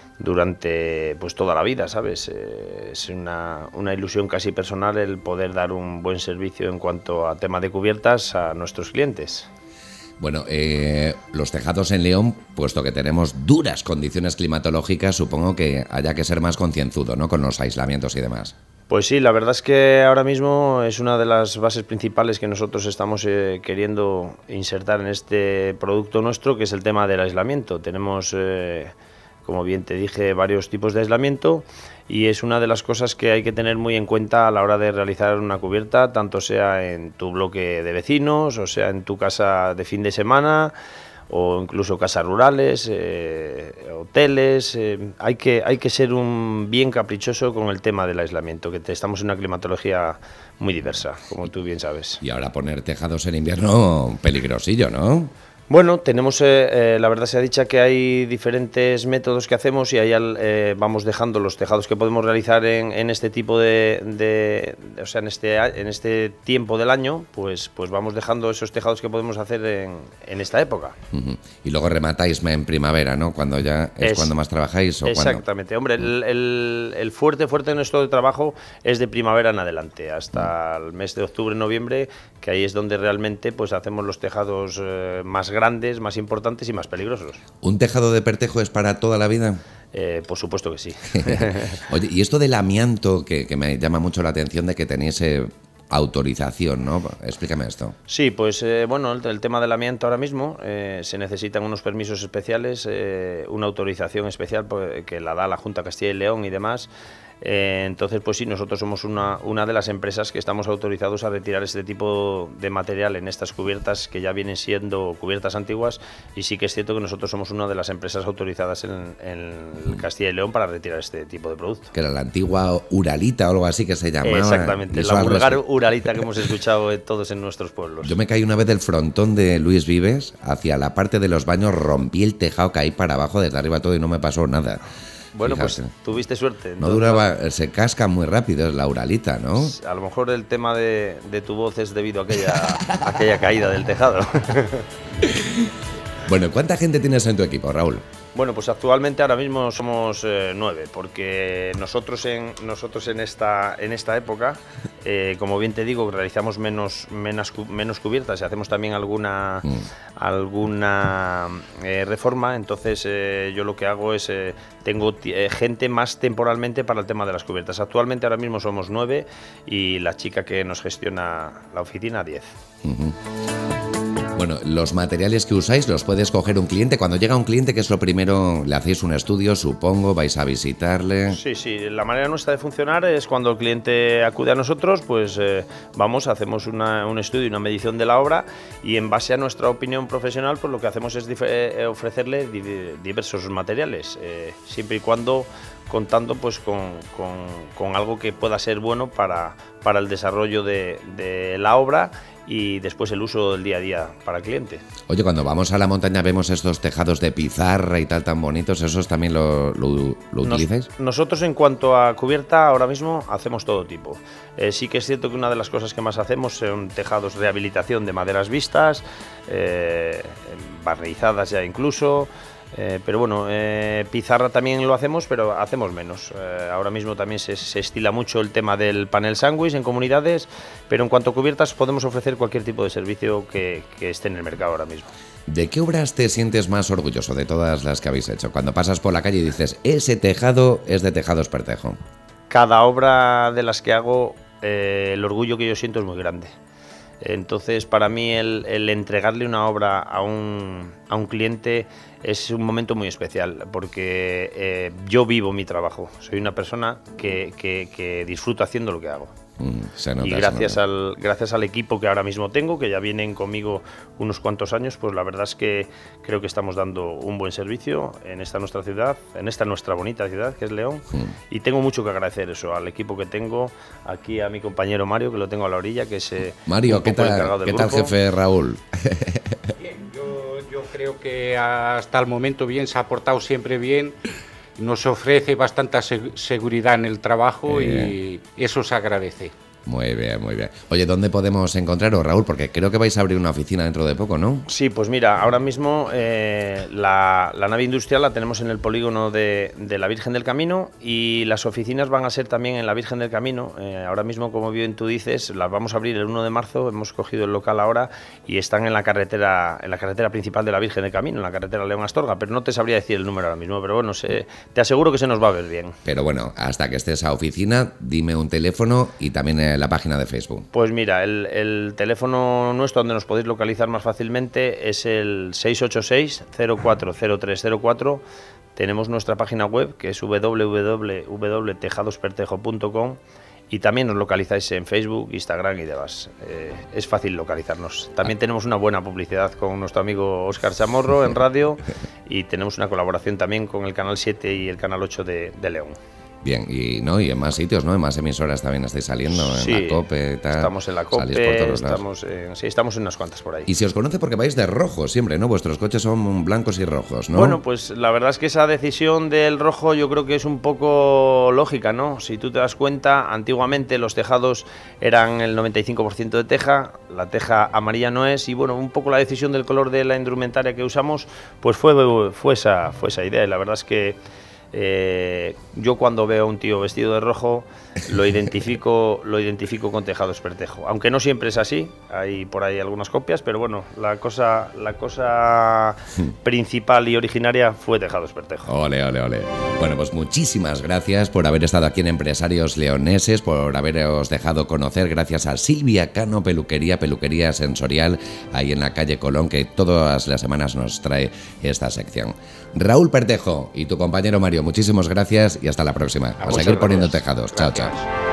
durante pues toda la vida, ¿sabes? Eh, es una, una ilusión casi personal el poder dar un buen servicio en cuanto a tema de cubiertas a nuestros clientes. Bueno, eh, los tejados en León, puesto que tenemos duras condiciones climatológicas, supongo que haya que ser más concienzudo, ¿no?, con los aislamientos y demás. Pues sí, la verdad es que ahora mismo es una de las bases principales que nosotros estamos eh, queriendo insertar en este producto nuestro, que es el tema del aislamiento. Tenemos... Eh, como bien te dije, varios tipos de aislamiento y es una de las cosas que hay que tener muy en cuenta a la hora de realizar una cubierta, tanto sea en tu bloque de vecinos, o sea en tu casa de fin de semana, o incluso casas rurales, eh, hoteles. Eh, hay que, hay que ser un bien caprichoso con el tema del aislamiento, que te, estamos en una climatología muy diversa, como tú bien sabes. Y ahora poner tejados en invierno, peligrosillo, ¿no? Bueno, tenemos, eh, eh, la verdad se ha dicho que hay diferentes métodos que hacemos y ahí eh, vamos dejando los tejados que podemos realizar en, en este tipo de, de, de, o sea, en este, en este tiempo del año, pues, pues vamos dejando esos tejados que podemos hacer en, en esta época. Uh-huh. Y luego rematáis en primavera, ¿no? Cuando ya es, es cuando más trabajáis. ¿O exactamente, cuando? Hombre, el, el, el fuerte, fuerte de nuestro trabajo es de primavera en adelante, hasta uh-huh. el mes de octubre, noviembre, que ahí es donde realmente pues hacemos los tejados eh, más grandes. grandes, más importantes y más peligrosos. ¿Un tejado de Pertejo es para toda la vida? Eh, por supuesto que sí. Oye, y esto del amianto, que, que me llama mucho la atención de que tenéis eh, autorización, ¿no? Explícame esto. Sí, pues eh, bueno, el, el tema del amianto ahora mismo eh, se necesitan unos permisos especiales, eh, una autorización especial pues, que la da la Junta de Castilla y León y demás. Eh, entonces, pues sí, nosotros somos una, una de las empresas que estamos autorizados a retirar este tipo de material en estas cubiertas que ya vienen siendo cubiertas antiguas y sí que es cierto que nosotros somos una de las empresas autorizadas en, en Castilla y León para retirar este tipo de producto. Que era la antigua Uralita o algo así que se llamaba. Exactamente, la vulgar Uralita que hemos escuchado todos en nuestros pueblos. Yo me caí una vez del frontón de Luis Vives hacia la parte de los baños, rompí el tejado, caí para abajo desde arriba todo y no me pasó nada. Bueno, Fíjate. Pues tuviste suerte. No duraba, se casca muy rápido, es la Uralita, ¿no? A lo mejor el tema de, de tu voz es debido a aquella, a aquella caída del tejado. Bueno, ¿cuánta gente tienes en tu equipo, Raúl? Bueno, pues actualmente ahora mismo somos eh, nueve, porque nosotros en nosotros en esta en esta época, eh, como bien te digo, realizamos menos menos, menos cubiertas y hacemos también alguna mm. alguna eh, reforma. Entonces eh, yo lo que hago es eh, tengo eh, gente más temporalmente para el tema de las cubiertas. Actualmente ahora mismo somos nueve y la chica que nos gestiona la oficina diez. Uh-huh. Bueno, los materiales que usáis los puede escoger un cliente. Cuando llega un cliente, ¿qué es lo primero? ¿Le hacéis un estudio, supongo? ¿Vais a visitarle? Sí, sí. La manera nuestra de funcionar es cuando el cliente acude a nosotros, pues eh, vamos, hacemos una, un estudio y una medición de la obra y en base a nuestra opinión profesional, pues lo que hacemos es eh, ofrecerle di diversos materiales, eh, siempre y cuando contando pues con, con, con algo que pueda ser bueno para, para el desarrollo de, de la obra y después el uso del día a día para el cliente. Oye, cuando vamos a la montaña vemos estos tejados de pizarra y tal tan bonitos, ¿esos también lo, lo, lo utilizáis? Nos, nosotros en cuanto a cubierta ahora mismo hacemos todo tipo. Eh, sí que es cierto que una de las cosas que más hacemos son tejados de rehabilitación de maderas vistas, eh, barnizadas ya incluso. Eh, pero bueno, eh, pizarra también lo hacemos, pero hacemos menos. Eh, ahora mismo también se, se estila mucho el tema del panel sándwich en comunidades, pero en cuanto a cubiertas podemos ofrecer cualquier tipo de servicio que, que esté en el mercado ahora mismo. ¿De qué obras te sientes más orgulloso de todas las que habéis hecho? Cuando pasas por la calle y dices, ese tejado es de Tejados Pertejo. Cada obra de las que hago, eh, el orgullo que yo siento es muy grande. Entonces, para mí el, el entregarle una obra a un, a un cliente es un momento muy especial, porque eh, yo vivo mi trabajo. Soy una persona que, que, que disfruto haciendo lo que hago. Mm, se nota, y gracias al, gracias al equipo que ahora mismo tengo, que ya vienen conmigo unos cuantos años, pues la verdad es que creo que estamos dando un buen servicio en esta nuestra ciudad, en esta nuestra bonita ciudad que es León. Mm. Y tengo mucho que agradecer eso al equipo que tengo, aquí a mi compañero Mario, que lo tengo a la orilla, que es eh, Mario, ¿qué tal, ¿qué tal jefe Raúl? Bien, yo, yo creo que hasta el momento bien, se ha portado siempre bien. Nos ofrece bastante seguridad en el trabajo eh. y eso se agradece. Muy bien, muy bien. Oye, ¿dónde podemos encontraros, Raúl? Porque creo que vais a abrir una oficina dentro de poco, ¿no? Sí, pues mira, ahora mismo eh, la, la nave industrial la tenemos en el polígono de, de la Virgen del Camino y las oficinas van a ser también en la Virgen del Camino. Eh, ahora mismo, como bien tú dices, las vamos a abrir el uno de marzo, hemos cogido el local ahora y están en la carretera en la carretera principal de la Virgen del Camino, en la carretera León-Astorga, pero no te sabría decir el número ahora mismo, pero bueno, se, te aseguro que se nos va a ver bien. Pero bueno, hasta que estés a oficina, dime un teléfono y también eh, la página de Facebook. Pues mira, el, el teléfono nuestro donde nos podéis localizar más fácilmente es el seis ocho seis, cero cuatro cero tres cero cuatro. Tenemos nuestra página web que es doble u doble u doble u punto tejados pertejo punto com y también nos localizáis en Facebook, Instagram y demás. Eh, es fácil localizarnos. También ah. tenemos una buena publicidad con nuestro amigo Óscar Chamorro en radio y tenemos una colaboración también con el Canal siete y el Canal ocho de, de León. Bien, y no y en más sitios, ¿no? En más emisoras también estáis saliendo, sí, en la COPE, tal. Estamos en la COPE, estamos en, sí, estamos en unas cuantas por ahí. Y se os conoce porque vais de rojo siempre, ¿no? Vuestros coches son blancos y rojos, ¿no? Bueno, pues la verdad es que esa decisión del rojo yo creo que es un poco lógica, ¿no? Si tú te das cuenta, antiguamente los tejados eran el noventa y cinco por ciento de teja, la teja amarilla no es, y bueno, un poco la decisión del color de la indumentaria que usamos, pues fue, fue, esa, fue esa idea, y la verdad es que Eh, yo cuando veo a un tío vestido de rojo lo identifico lo identifico con Tejados Pertejo, aunque no siempre es así, hay por ahí algunas copias, pero bueno, la cosa la cosa principal y originaria fue Tejados Pertejo. Ole, ole, ole. Bueno, pues muchísimas gracias por haber estado aquí en Empresarios Leoneses, por haberos dejado conocer, gracias a Silvia Cano Peluquería, peluquería sensorial, ahí en la calle Colón, que todas las semanas nos trae esta sección. Raúl Pertejo y tu compañero Mario, muchísimas gracias y hasta la próxima. A, a seguir gracias. Poniendo tejados. Gracias. Chao, chao.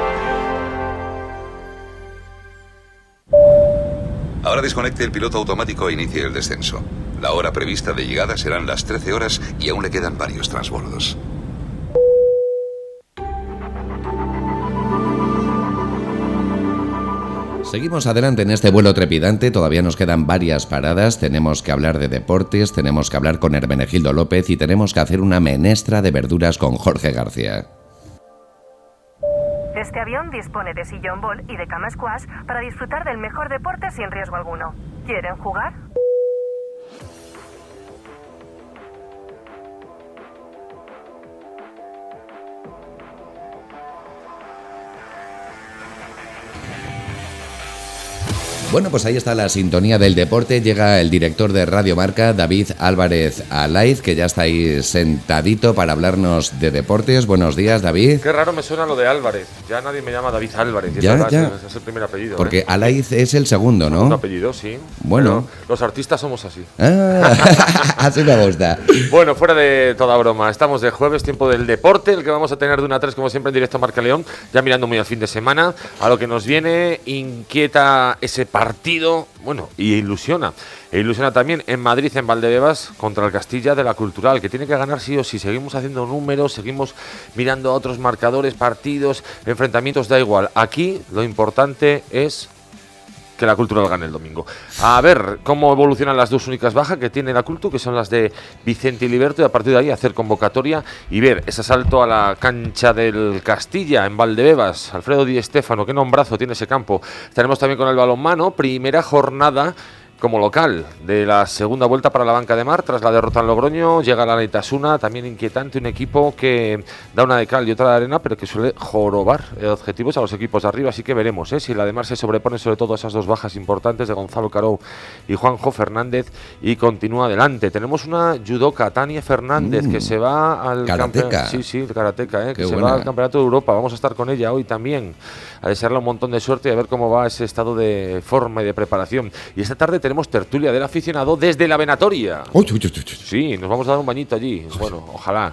Ahora desconecte el piloto automático e inicie el descenso. La hora prevista de llegada serán las trece horas y aún le quedan varios transbordos. Seguimos adelante en este vuelo trepidante, todavía nos quedan varias paradas, tenemos que hablar de deportes, tenemos que hablar con Hermenegildo López y tenemos que hacer una menestra de verduras con Jorge García. Este avión dispone de sillón bol y de cama squash para disfrutar del mejor deporte sin riesgo alguno. ¿Quieren jugar? Bueno, pues ahí está la sintonía del deporte. Llega el director de Radio Marca, David Álvarez Alaiz, que ya está ahí sentadito para hablarnos de deportes. Buenos días, David. Qué raro me suena lo de Álvarez. Ya nadie me llama David Álvarez. Ya, es, verdad, ya. Es, es el primer apellido. Porque ¿eh? Alaiz es el segundo, ¿no? Un apellido, sí. Bueno. Pero los artistas somos así. Ah, así me gusta. Bueno, fuera de toda broma, estamos de jueves, tiempo del deporte, el que vamos a tener de una a tres, como siempre, en directo a Marca León, ya mirando muy al fin de semana, a lo que nos viene, inquieta ese partido, bueno, y ilusiona. E ilusiona también en Madrid, en Valdebebas, contra el Castilla de la Cultural, que tiene que ganar sí o sí. Seguimos haciendo números, seguimos mirando a otros marcadores, partidos, enfrentamientos, da igual. Aquí lo importante es que la Cultural gane el domingo. A ver cómo evolucionan las dos únicas bajas que tiene la Cultu, que son las de Vicente y Liberto, y a partir de ahí hacer convocatoria y ver ese salto a la cancha del Castilla en Valdebebas. Alfredo Di Stéfano, qué nombrazo tiene ese campo. Estaremos también con el balonmano, primera jornada como local de la segunda vuelta para la Banca de Mar. Tras la derrota en Logroño llega la Neitasuna, también inquietante, un equipo que da una de cal y otra de arena, pero que suele jorobar objetivos a los equipos de arriba, así que veremos ¿eh? si la de Mar se sobrepone sobre todo a esas dos bajas importantes de Gonzalo Carou y Juanjo Fernández y continúa adelante. Tenemos una judoka, Tania Fernández, mm, que se va al karateca. Sí, sí, karateca, ¿eh? que buena. se va al Campeonato de Europa. Vamos a estar con ella hoy también, a desearle un montón de suerte y a ver cómo va ese estado de forma y de preparación. Y esta tarde tenemos tertulia del aficionado desde la Venatoria. Uy, uy, uy, uy. Sí, nos vamos a dar un bañito allí. Bueno, ojalá.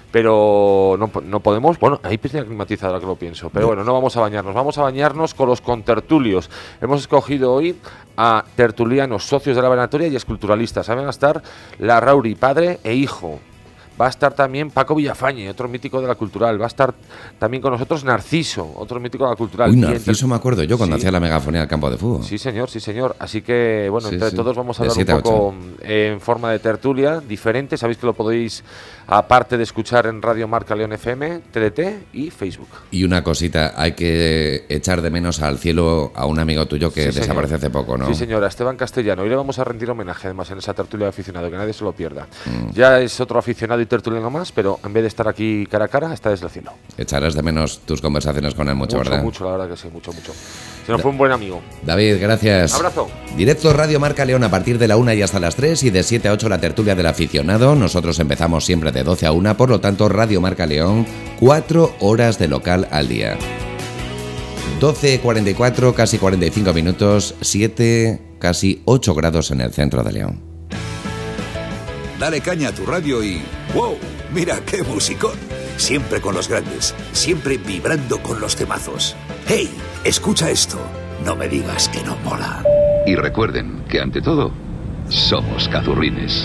Pero no, no podemos. Bueno, hay piscina climatizada, ahora que lo pienso. Pero bueno, no vamos a bañarnos. Vamos a bañarnos con los contertulios. Hemos escogido hoy a tertulianos, socios de la Venatoria y esculturalistas. Van a estar la Rauri, padre e hijo. Va a estar también Paco Villafañe, otro mítico de la Cultural. Va a estar también con nosotros Narciso, otro mítico de la Cultural. Uy, Narciso me acuerdo yo cuando sí. hacía la megafonía del campo de fútbol. Sí, señor, sí, señor. Así que, bueno, sí, entre sí. todos vamos a de hablar un poco eh, en forma de tertulia, diferente. Sabéis que lo podéis, aparte de escuchar en Radio Marca León F M, T D T y Facebook. Y una cosita, hay que echar de menos al cielo a un amigo tuyo que sí, desaparece señor. hace poco, ¿no? Sí, señora, Esteban Castellano. Hoy le vamos a rendir homenaje, además, en esa tertulia de aficionado, que nadie se lo pierda. Mm. Ya es otro aficionado y tertuliano más, pero en vez de estar aquí cara a cara, está desde el cielo. Echarás de menos tus conversaciones con él mucho, mucho ¿verdad? Mucho, la verdad que sí, mucho, mucho. Se nos fue un buen amigo. David, gracias. Un abrazo. Directo Radio Marca León a partir de la una y hasta las tres, y de siete a ocho la tertulia del aficionado. Nosotros empezamos siempre de doce a una, por lo tanto Radio Marca León, cuatro horas de local al día. doce cuarenta y cuatro, casi cuarenta y cinco minutos, siete, casi ocho grados en el centro de León. Dale caña a tu radio y ¡wow! Mira qué musicón. Siempre con los grandes, siempre vibrando con los temazos. ¡Hey! Escucha esto. No me digas que no mola. Y recuerden que ante todo, somos cazurrines.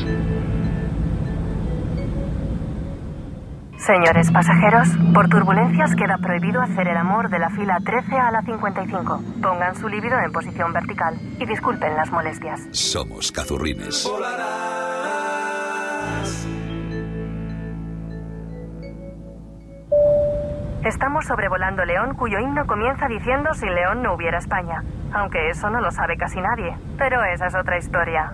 Señores pasajeros, por turbulencias queda prohibido hacer el amor de la fila trece a la cincuenta y cinco. Pongan su líbido en posición vertical y disculpen las molestias. Somos cazurrines. Estamos sobrevolando León, cuyo himno comienza diciendo sin León no hubiera España. Aunque eso no lo sabe casi nadie. Pero esa es otra historia.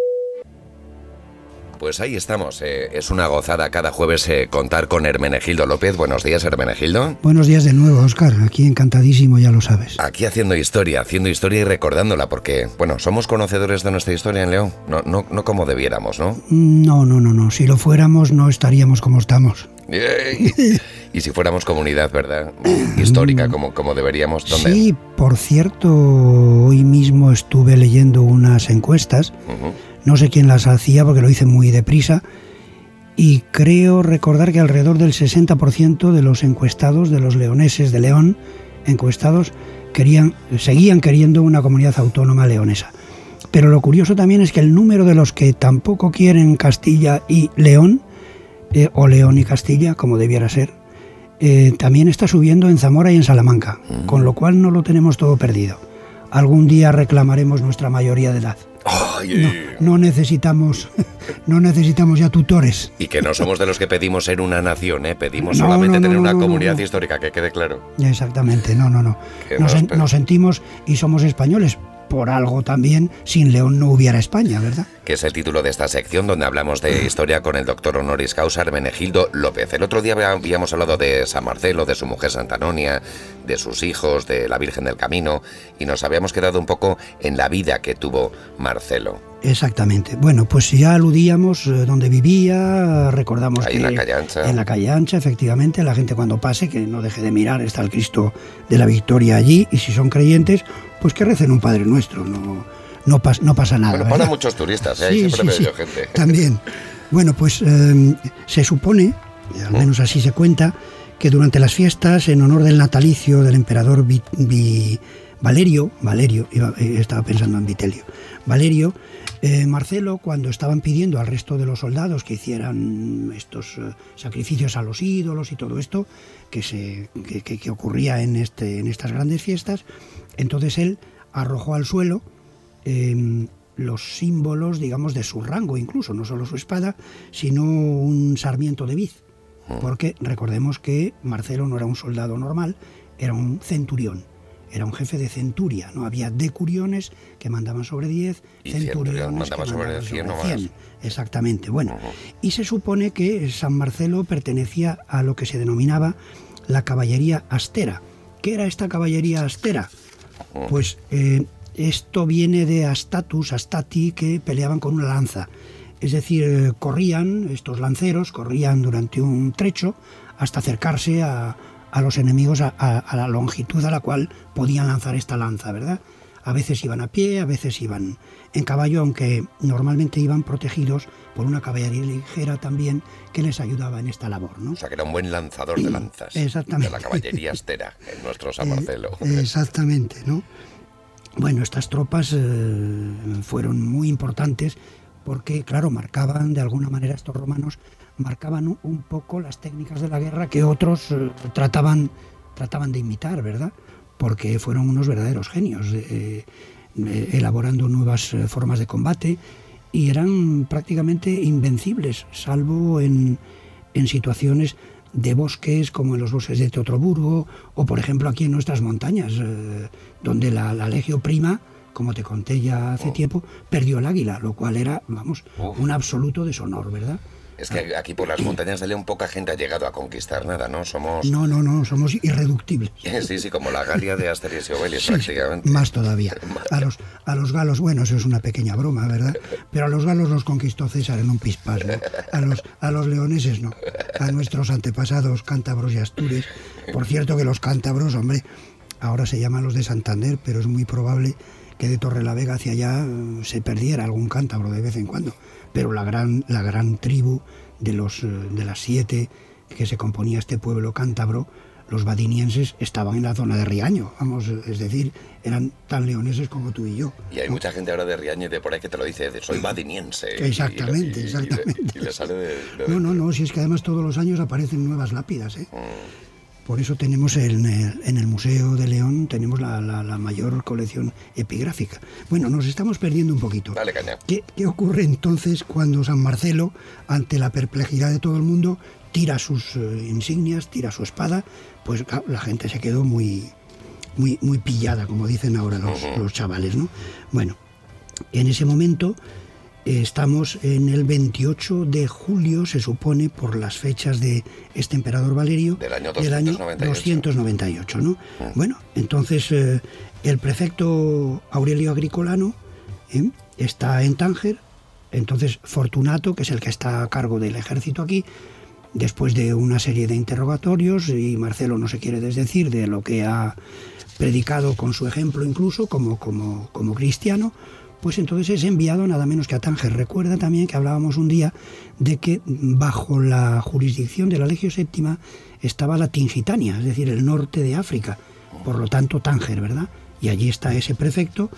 Pues ahí estamos, eh, es una gozada cada jueves eh, contar con Hermenegildo López. Buenos días, Hermenegildo. Buenos días de nuevo, Óscar, aquí encantadísimo, ya lo sabes. Aquí haciendo historia, haciendo historia y recordándola, porque, bueno, somos conocedores de nuestra historia en León, no, no, no como debiéramos, ¿no? No, no, no, no, si lo fuéramos no estaríamos como estamos. Y, y si fuéramos comunidad, ¿verdad? Histórica, como, como deberíamos, ¿dónde? Sí, por cierto, hoy mismo estuve leyendo unas encuestas. Uh-huh. No sé quién las hacía porque lo hice muy deprisa, y creo recordar que alrededor del sesenta por ciento de los encuestados, de los leoneses de León encuestados, querían, seguían queriendo una comunidad autónoma leonesa. Pero lo curioso también es que el número de los que tampoco quieren Castilla y León, eh, o León y Castilla, como debiera ser, eh, también está subiendo en Zamora y en Salamanca, mm. con lo cual no lo tenemos todo perdido. Algún día reclamaremos nuestra mayoría de edad. No, no necesitamos no necesitamos ya tutores. Y que no somos de los que pedimos ser una nación, ¿eh? Pedimos no, solamente no, no, tener no, una no, comunidad no, no. histórica, que quede claro. Exactamente, no, no, no. Nos, nos, nos sentimos y somos españoles, por algo también, sin León no hubiera España, ¿verdad? Que es el título de esta sección donde hablamos de historia con el doctor honoris causa Hermenegildo López. El otro día habíamos hablado de San Marcelo, de su mujer Santa Anonia, de sus hijos, de la Virgen del Camino, y nos habíamos quedado un poco en la vida que tuvo Marcelo. Exactamente. Bueno, pues ya aludíamos eh, donde vivía, recordamos Ahí que... en la calle ancha. En la calle ancha, efectivamente, la gente cuando pase, que no deje de mirar, está el Cristo de la Victoria allí, y si son creyentes, pues que recen un Padre Nuestro, no, no, pas, no pasa nada. Bueno, ¿verdad? para muchos turistas, ¿eh? Ahí Sí, siempre sí, veo sí, yo gente. También. Bueno, pues eh, se supone, al menos así se cuenta, que durante las fiestas, en honor del natalicio del emperador Vi, Vi, Valerio, Valerio, iba, eh, estaba pensando en Vitelio, Valerio, eh, Marcelo, cuando estaban pidiendo al resto de los soldados que hicieran estos eh, sacrificios a los ídolos y todo esto, que, se, que, que, que ocurría en, este, en estas grandes fiestas, entonces él arrojó al suelo eh, los símbolos, digamos, de su rango incluso, no solo su espada, sino un sarmiento de vid, porque recordemos que Marcelo no era un soldado normal, era un centurión. Era un jefe de centuria, no había decuriones que mandaban sobre diez, Y centuriones mandaba que sobre mandaban cien sobre o más. cien. Exactamente. Bueno, y se supone que San Marcelo pertenecía a lo que se denominaba la caballería astera. ¿Qué era esta caballería astera? Pues eh, esto viene de astatus, astati, que peleaban con una lanza. Es decir, eh, corrían, estos lanceros corrían durante un trecho hasta acercarse a a los enemigos a, a, a la longitud a la cual podían lanzar esta lanza, ¿verdad? A veces iban a pie, a veces iban en caballo, aunque normalmente iban protegidos por una caballería ligera también que les ayudaba en esta labor, ¿no? O sea, que era un buen lanzador de lanzas. Exactamente. De la caballería astera, en nuestro San Marcelo. Eh, exactamente, ¿no? Bueno, estas tropas eh, fueron muy importantes porque, claro, marcaban de alguna manera estos romanos marcaban un, un poco las técnicas de la guerra que otros eh, trataban, trataban de imitar, ¿verdad? Porque fueron unos verdaderos genios, eh, eh, elaborando nuevas eh, formas de combate y eran prácticamente invencibles, salvo en, en situaciones de bosques como en los bosques de Teotroburgo o, por ejemplo, aquí en nuestras montañas, eh, donde la, la Legio Prima, como te conté ya hace oh. tiempo, perdió el águila, lo cual era, vamos, oh. un absoluto deshonor, ¿verdad? Es que aquí por las montañas de León poca gente ha llegado a conquistar nada, ¿no? Somos... No, no, no, somos irreductibles. Sí, sí, como la Galia de Asterix y Obelix, sí, prácticamente. Más todavía. A los, a los galos, bueno, eso es una pequeña broma, ¿verdad? Pero a los galos los conquistó César en un pispás, ¿no? A los, a los leoneses no. A nuestros antepasados cántabros y astures. Por cierto que los cántabros, hombre, ahora se llaman los de Santander, pero es muy probable que de Torrelavega hacia allá se perdiera algún cántabro de vez en cuando. Pero la gran, la gran tribu de, los, de las siete que se componía este pueblo cántabro, los badinienses, estaban en la zona de Riaño, vamos, es decir, eran tan leoneses como tú y yo. Y hay mucha gente ahora de Riaño y de por ahí que te lo dice, de soy badiniense. Exactamente, y, y, exactamente. Y le, y le sale de, de No, no, no, si es que además todos los años aparecen nuevas lápidas, ¿eh? Mm. Por eso tenemos en el, en el Museo de León tenemos la, la, la mayor colección epigráfica. Bueno, nos estamos perdiendo un poquito. Dale, caña. ¿Qué, ¿Qué ocurre entonces cuando San Marcelo, ante la perplejidad de todo el mundo, tira sus eh, insignias, tira su espada? Pues claro, la gente se quedó muy, muy, muy pillada, como dicen ahora los, uh-huh. los chavales, ¿no? Bueno, en ese momento... Estamos en el veintiocho de julio, se supone, por las fechas de este emperador Valerio, del año doscientos noventa y ocho, doscientos noventa y ocho, ¿no? Mm. Bueno, entonces eh, el prefecto Aurelio Agricolano ¿eh? está en Tánger, entonces Fortunato, que es el que está a cargo del ejército aquí, después de una serie de interrogatorios, y Marcelo no se quiere desdecir de lo que ha predicado con su ejemplo incluso, como, como, como cristiano, pues entonces es enviado nada menos que a Tánger. Recuerda también que hablábamos un día de que bajo la jurisdicción de la Legio Séptima estaba la Tingitania, es decir, el norte de África, por lo tanto Tánger, ¿verdad? Y allí está ese prefecto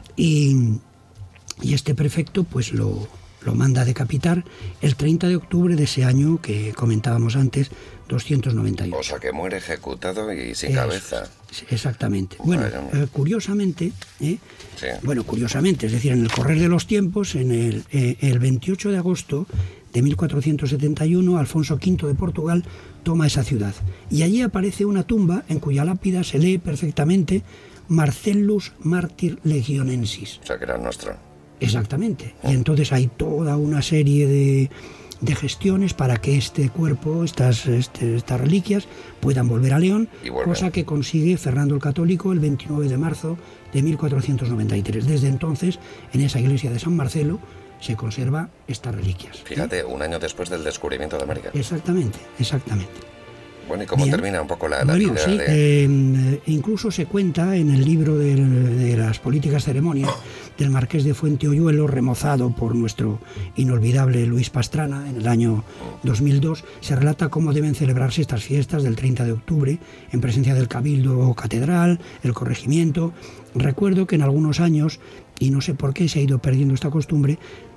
y, y este prefecto pues lo, lo manda a decapitar el treinta de octubre de ese año que comentábamos antes, doscientos noventa y ocho. O sea, que muere ejecutado y sin es, cabeza. Exactamente. Bueno, eh, curiosamente, eh, sí. bueno, curiosamente, es decir, en el correr de los tiempos, en el, eh, el veintiocho de agosto de mil cuatrocientos setenta y uno, Alfonso quinto de Portugal toma esa ciudad. Y allí aparece una tumba en cuya lápida se lee perfectamente Marcellus Martyr Legionensis. O sea, que era nuestro. Exactamente. Y entonces hay toda una serie de, de gestiones para que este cuerpo, estas, este, estas reliquias, puedan volver a León, cosa que consigue Fernando el Católico el veintinueve de marzo de mil cuatrocientos noventa y tres. Desde entonces, en esa iglesia de San Marcelo, se conserva estas reliquias. Fíjate, un año después del descubrimiento de América. Exactamente, exactamente. Bueno, ¿y cómo Bien. termina un poco la, la bueno, vida sí, de...? eh, incluso se cuenta en el libro del, de las políticas ceremonias del Marqués de Fuenteolluelo, remozado por nuestro inolvidable Luis Pastrana en el año dos mil dos, se relata cómo deben celebrarse estas fiestas del treinta de octubre en presencia del Cabildo Catedral, el corregimiento. Recuerdo que en algunos años, y no sé por qué se ha ido perdiendo esta costumbre,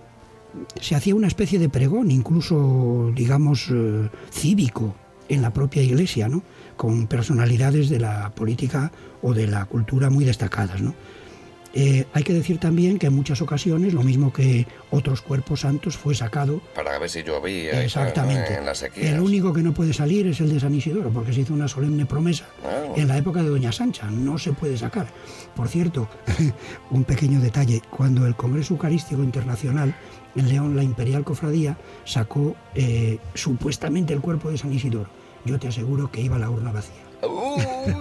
se hacía una especie de pregón, incluso, digamos, eh, cívico, en la propia iglesia, ¿no? Con personalidades de la política o de la cultura muy destacadas, ¿no? Eh, hay que decir también que en muchas ocasiones, lo mismo que otros cuerpos santos, fue sacado... Para ver si llovía. Exactamente. En las sequías. El único que no puede salir es el de San Isidoro, porque se hizo una solemne promesa Ah, bueno. en la época de Doña Sancha. No se puede sacar. Por cierto, un pequeño detalle. Cuando el Congreso Eucarístico Internacional en León, la Imperial Cofradía sacó eh, supuestamente el cuerpo de San Isidoro. Yo te aseguro que iba la urna vacía. Uh,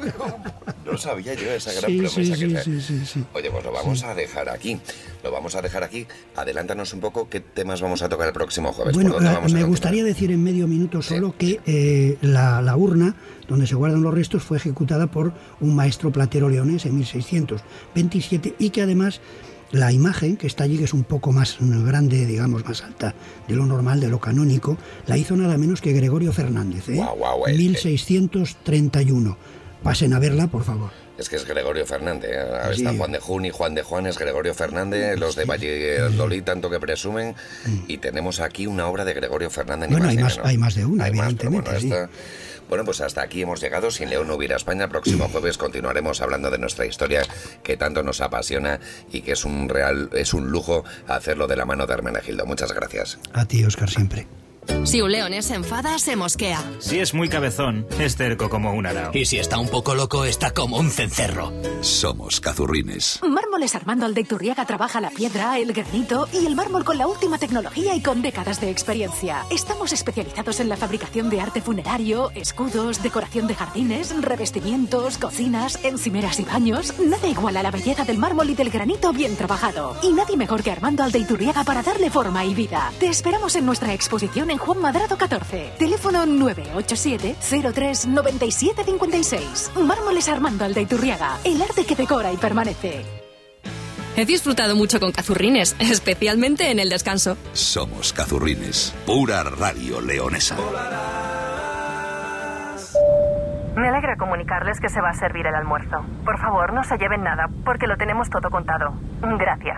no sabía yo esa gran Sí, promesa sí, que sí, te... sí, sí, sí. Oye, pues lo vamos Sí. a dejar aquí. Lo vamos a dejar aquí. Adelántanos un poco qué temas vamos a tocar el próximo jueves. Bueno, ¿Por dónde eh, vamos a me continuar? gustaría decir en medio minuto solo que eh, la, la urna donde se guardan los restos fue ejecutada por un maestro platero leonés en mil seiscientos veintisiete y que además la imagen que está allí, que es un poco más grande, digamos, más alta de lo normal, de lo canónico, la hizo nada menos que Gregorio Fernández, ¿eh? Guau, guau, eh, mil seiscientos treinta y uno. Pasen a verla, por favor. Es que es Gregorio Fernández. ¿eh? Ahora Sí. está Juan de Jun y Juan de Juan es Gregorio Fernández, los de Valladolid tanto que presumen. Y tenemos aquí una obra de Gregorio Fernández. ni Bueno, hay ni más, menos. hay más de una, Hay más, pero evidentemente. bueno, sí. esta- Bueno, pues hasta aquí hemos llegado. Sin León no hubiera España. Próximo jueves continuaremos hablando de nuestra historia que tanto nos apasiona y que es un real, es un lujo hacerlo de la mano de Hermenegildo. Muchas gracias. A ti, Óscar, siempre. Si un leonés se enfada, se mosquea. Si es muy cabezón, es terco como un arao. Y si está un poco loco, está como un cencerro. Somos Cazurrines. Mármoles Armando Aldeiturriaga trabaja la piedra, el granito y el mármol con la última tecnología y con décadas de experiencia. Estamos especializados en la fabricación de arte funerario, escudos, decoración de jardines, revestimientos, cocinas, encimeras y baños. Nada igual a la belleza del mármol y del granito bien trabajado. Y nadie mejor que Armando Aldeiturriaga para darle forma y vida. Te esperamos en nuestra exposición en Juan Madrado catorce. Teléfono nueve ocho siete cero tres nueve siete cinco seis. Mármoles Armando Aldeiturriaga. El arte que decora y permanece. He disfrutado mucho con Cazurrines, especialmente en el descanso. Somos Cazurrines. Pura radio leonesa. Me alegra comunicarles que se va a servir el almuerzo. Por favor, no se lleven nada, porque lo tenemos todo contado. Gracias.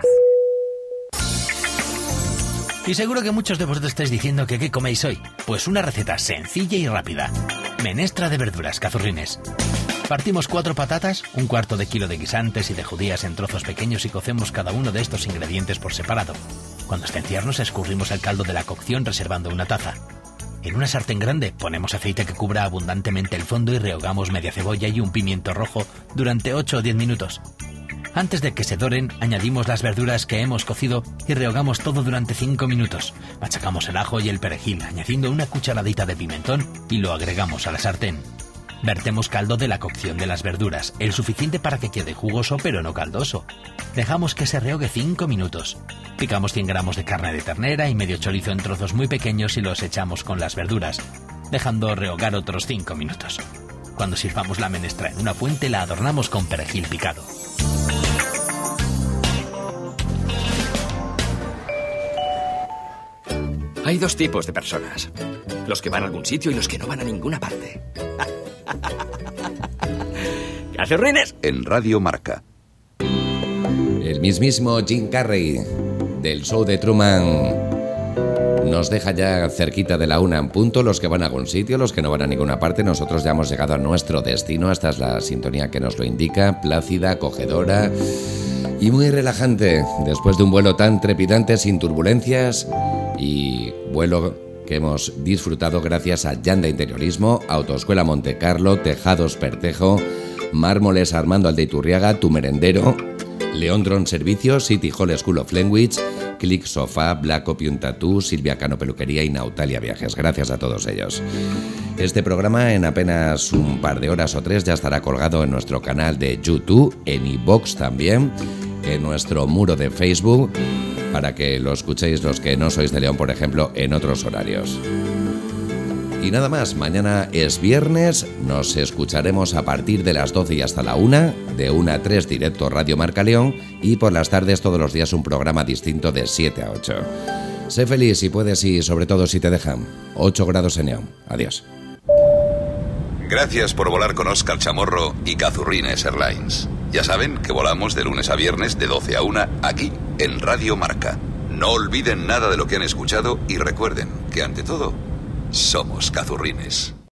Y seguro que muchos de vosotros estáis diciendo que ¿qué coméis hoy? Pues una receta sencilla y rápida. Menestra de verduras, Cazurrines. Partimos cuatro patatas, un cuarto de kilo de guisantes y de judías en trozos pequeños y cocemos cada uno de estos ingredientes por separado. Cuando estén tiernos, escurrimos el caldo de la cocción reservando una taza. En una sartén grande ponemos aceite que cubra abundantemente el fondo y rehogamos media cebolla y un pimiento rojo durante ocho o diez minutos. Antes de que se doren, añadimos las verduras que hemos cocido y rehogamos todo durante cinco minutos. Machacamos el ajo y el perejil, añadiendo una cucharadita de pimentón y lo agregamos a la sartén. Vertemos caldo de la cocción de las verduras, el suficiente para que quede jugoso pero no caldoso. Dejamos que se rehogue cinco minutos. Picamos cien gramos de carne de ternera y medio chorizo en trozos muy pequeños y los echamos con las verduras, dejando rehogar otros cinco minutos. Cuando sirvamos la menestra en una fuente, la adornamos con perejil picado. Hay dos tipos de personas. Los que van a algún sitio y los que no van a ninguna parte. ¡Cazurrines! En Radio Marca. El mismísimo Jim Carrey del show de Truman nos deja ya cerquita de la una en punto. Los que van a algún sitio, los que no van a ninguna parte. Nosotros ya hemos llegado a nuestro destino. Esta es la sintonía que nos lo indica, plácida, acogedora y muy relajante. Después de un vuelo tan trepidante, sin turbulencias, y vuelo que hemos disfrutado gracias a Yanda Interiorismo, Autoescuela Monte Carlo, Tejados Pertejo, Mármoles Armando Aldeiturriaga, tu merendero, León Dron Servicios, City Hall School of Language, Click Sofá, Black Opium Tattoo, Silvia Cano Peluquería y Nautalia Viajes. Gracias a todos ellos. Este programa en apenas un par de horas o tres ya estará colgado en nuestro canal de YouTube, en iVoox también, en nuestro muro de Facebook, para que lo escuchéis los que no sois de León, por ejemplo, en otros horarios. Y nada más, mañana es viernes, nos escucharemos a partir de las doce y hasta la una, de una a tres directo Radio Marca León, y por las tardes todos los días un programa distinto de siete a ocho. Sé feliz si puedes y sobre todo si te dejan. ocho grados en León. Adiós. Gracias por volar con Óscar Chamorro y Cazurrines Airlines. Ya saben que volamos de lunes a viernes de doce a una aquí en Radio Marca. No olviden nada de lo que han escuchado y recuerden que ante todo somos Cazurrines.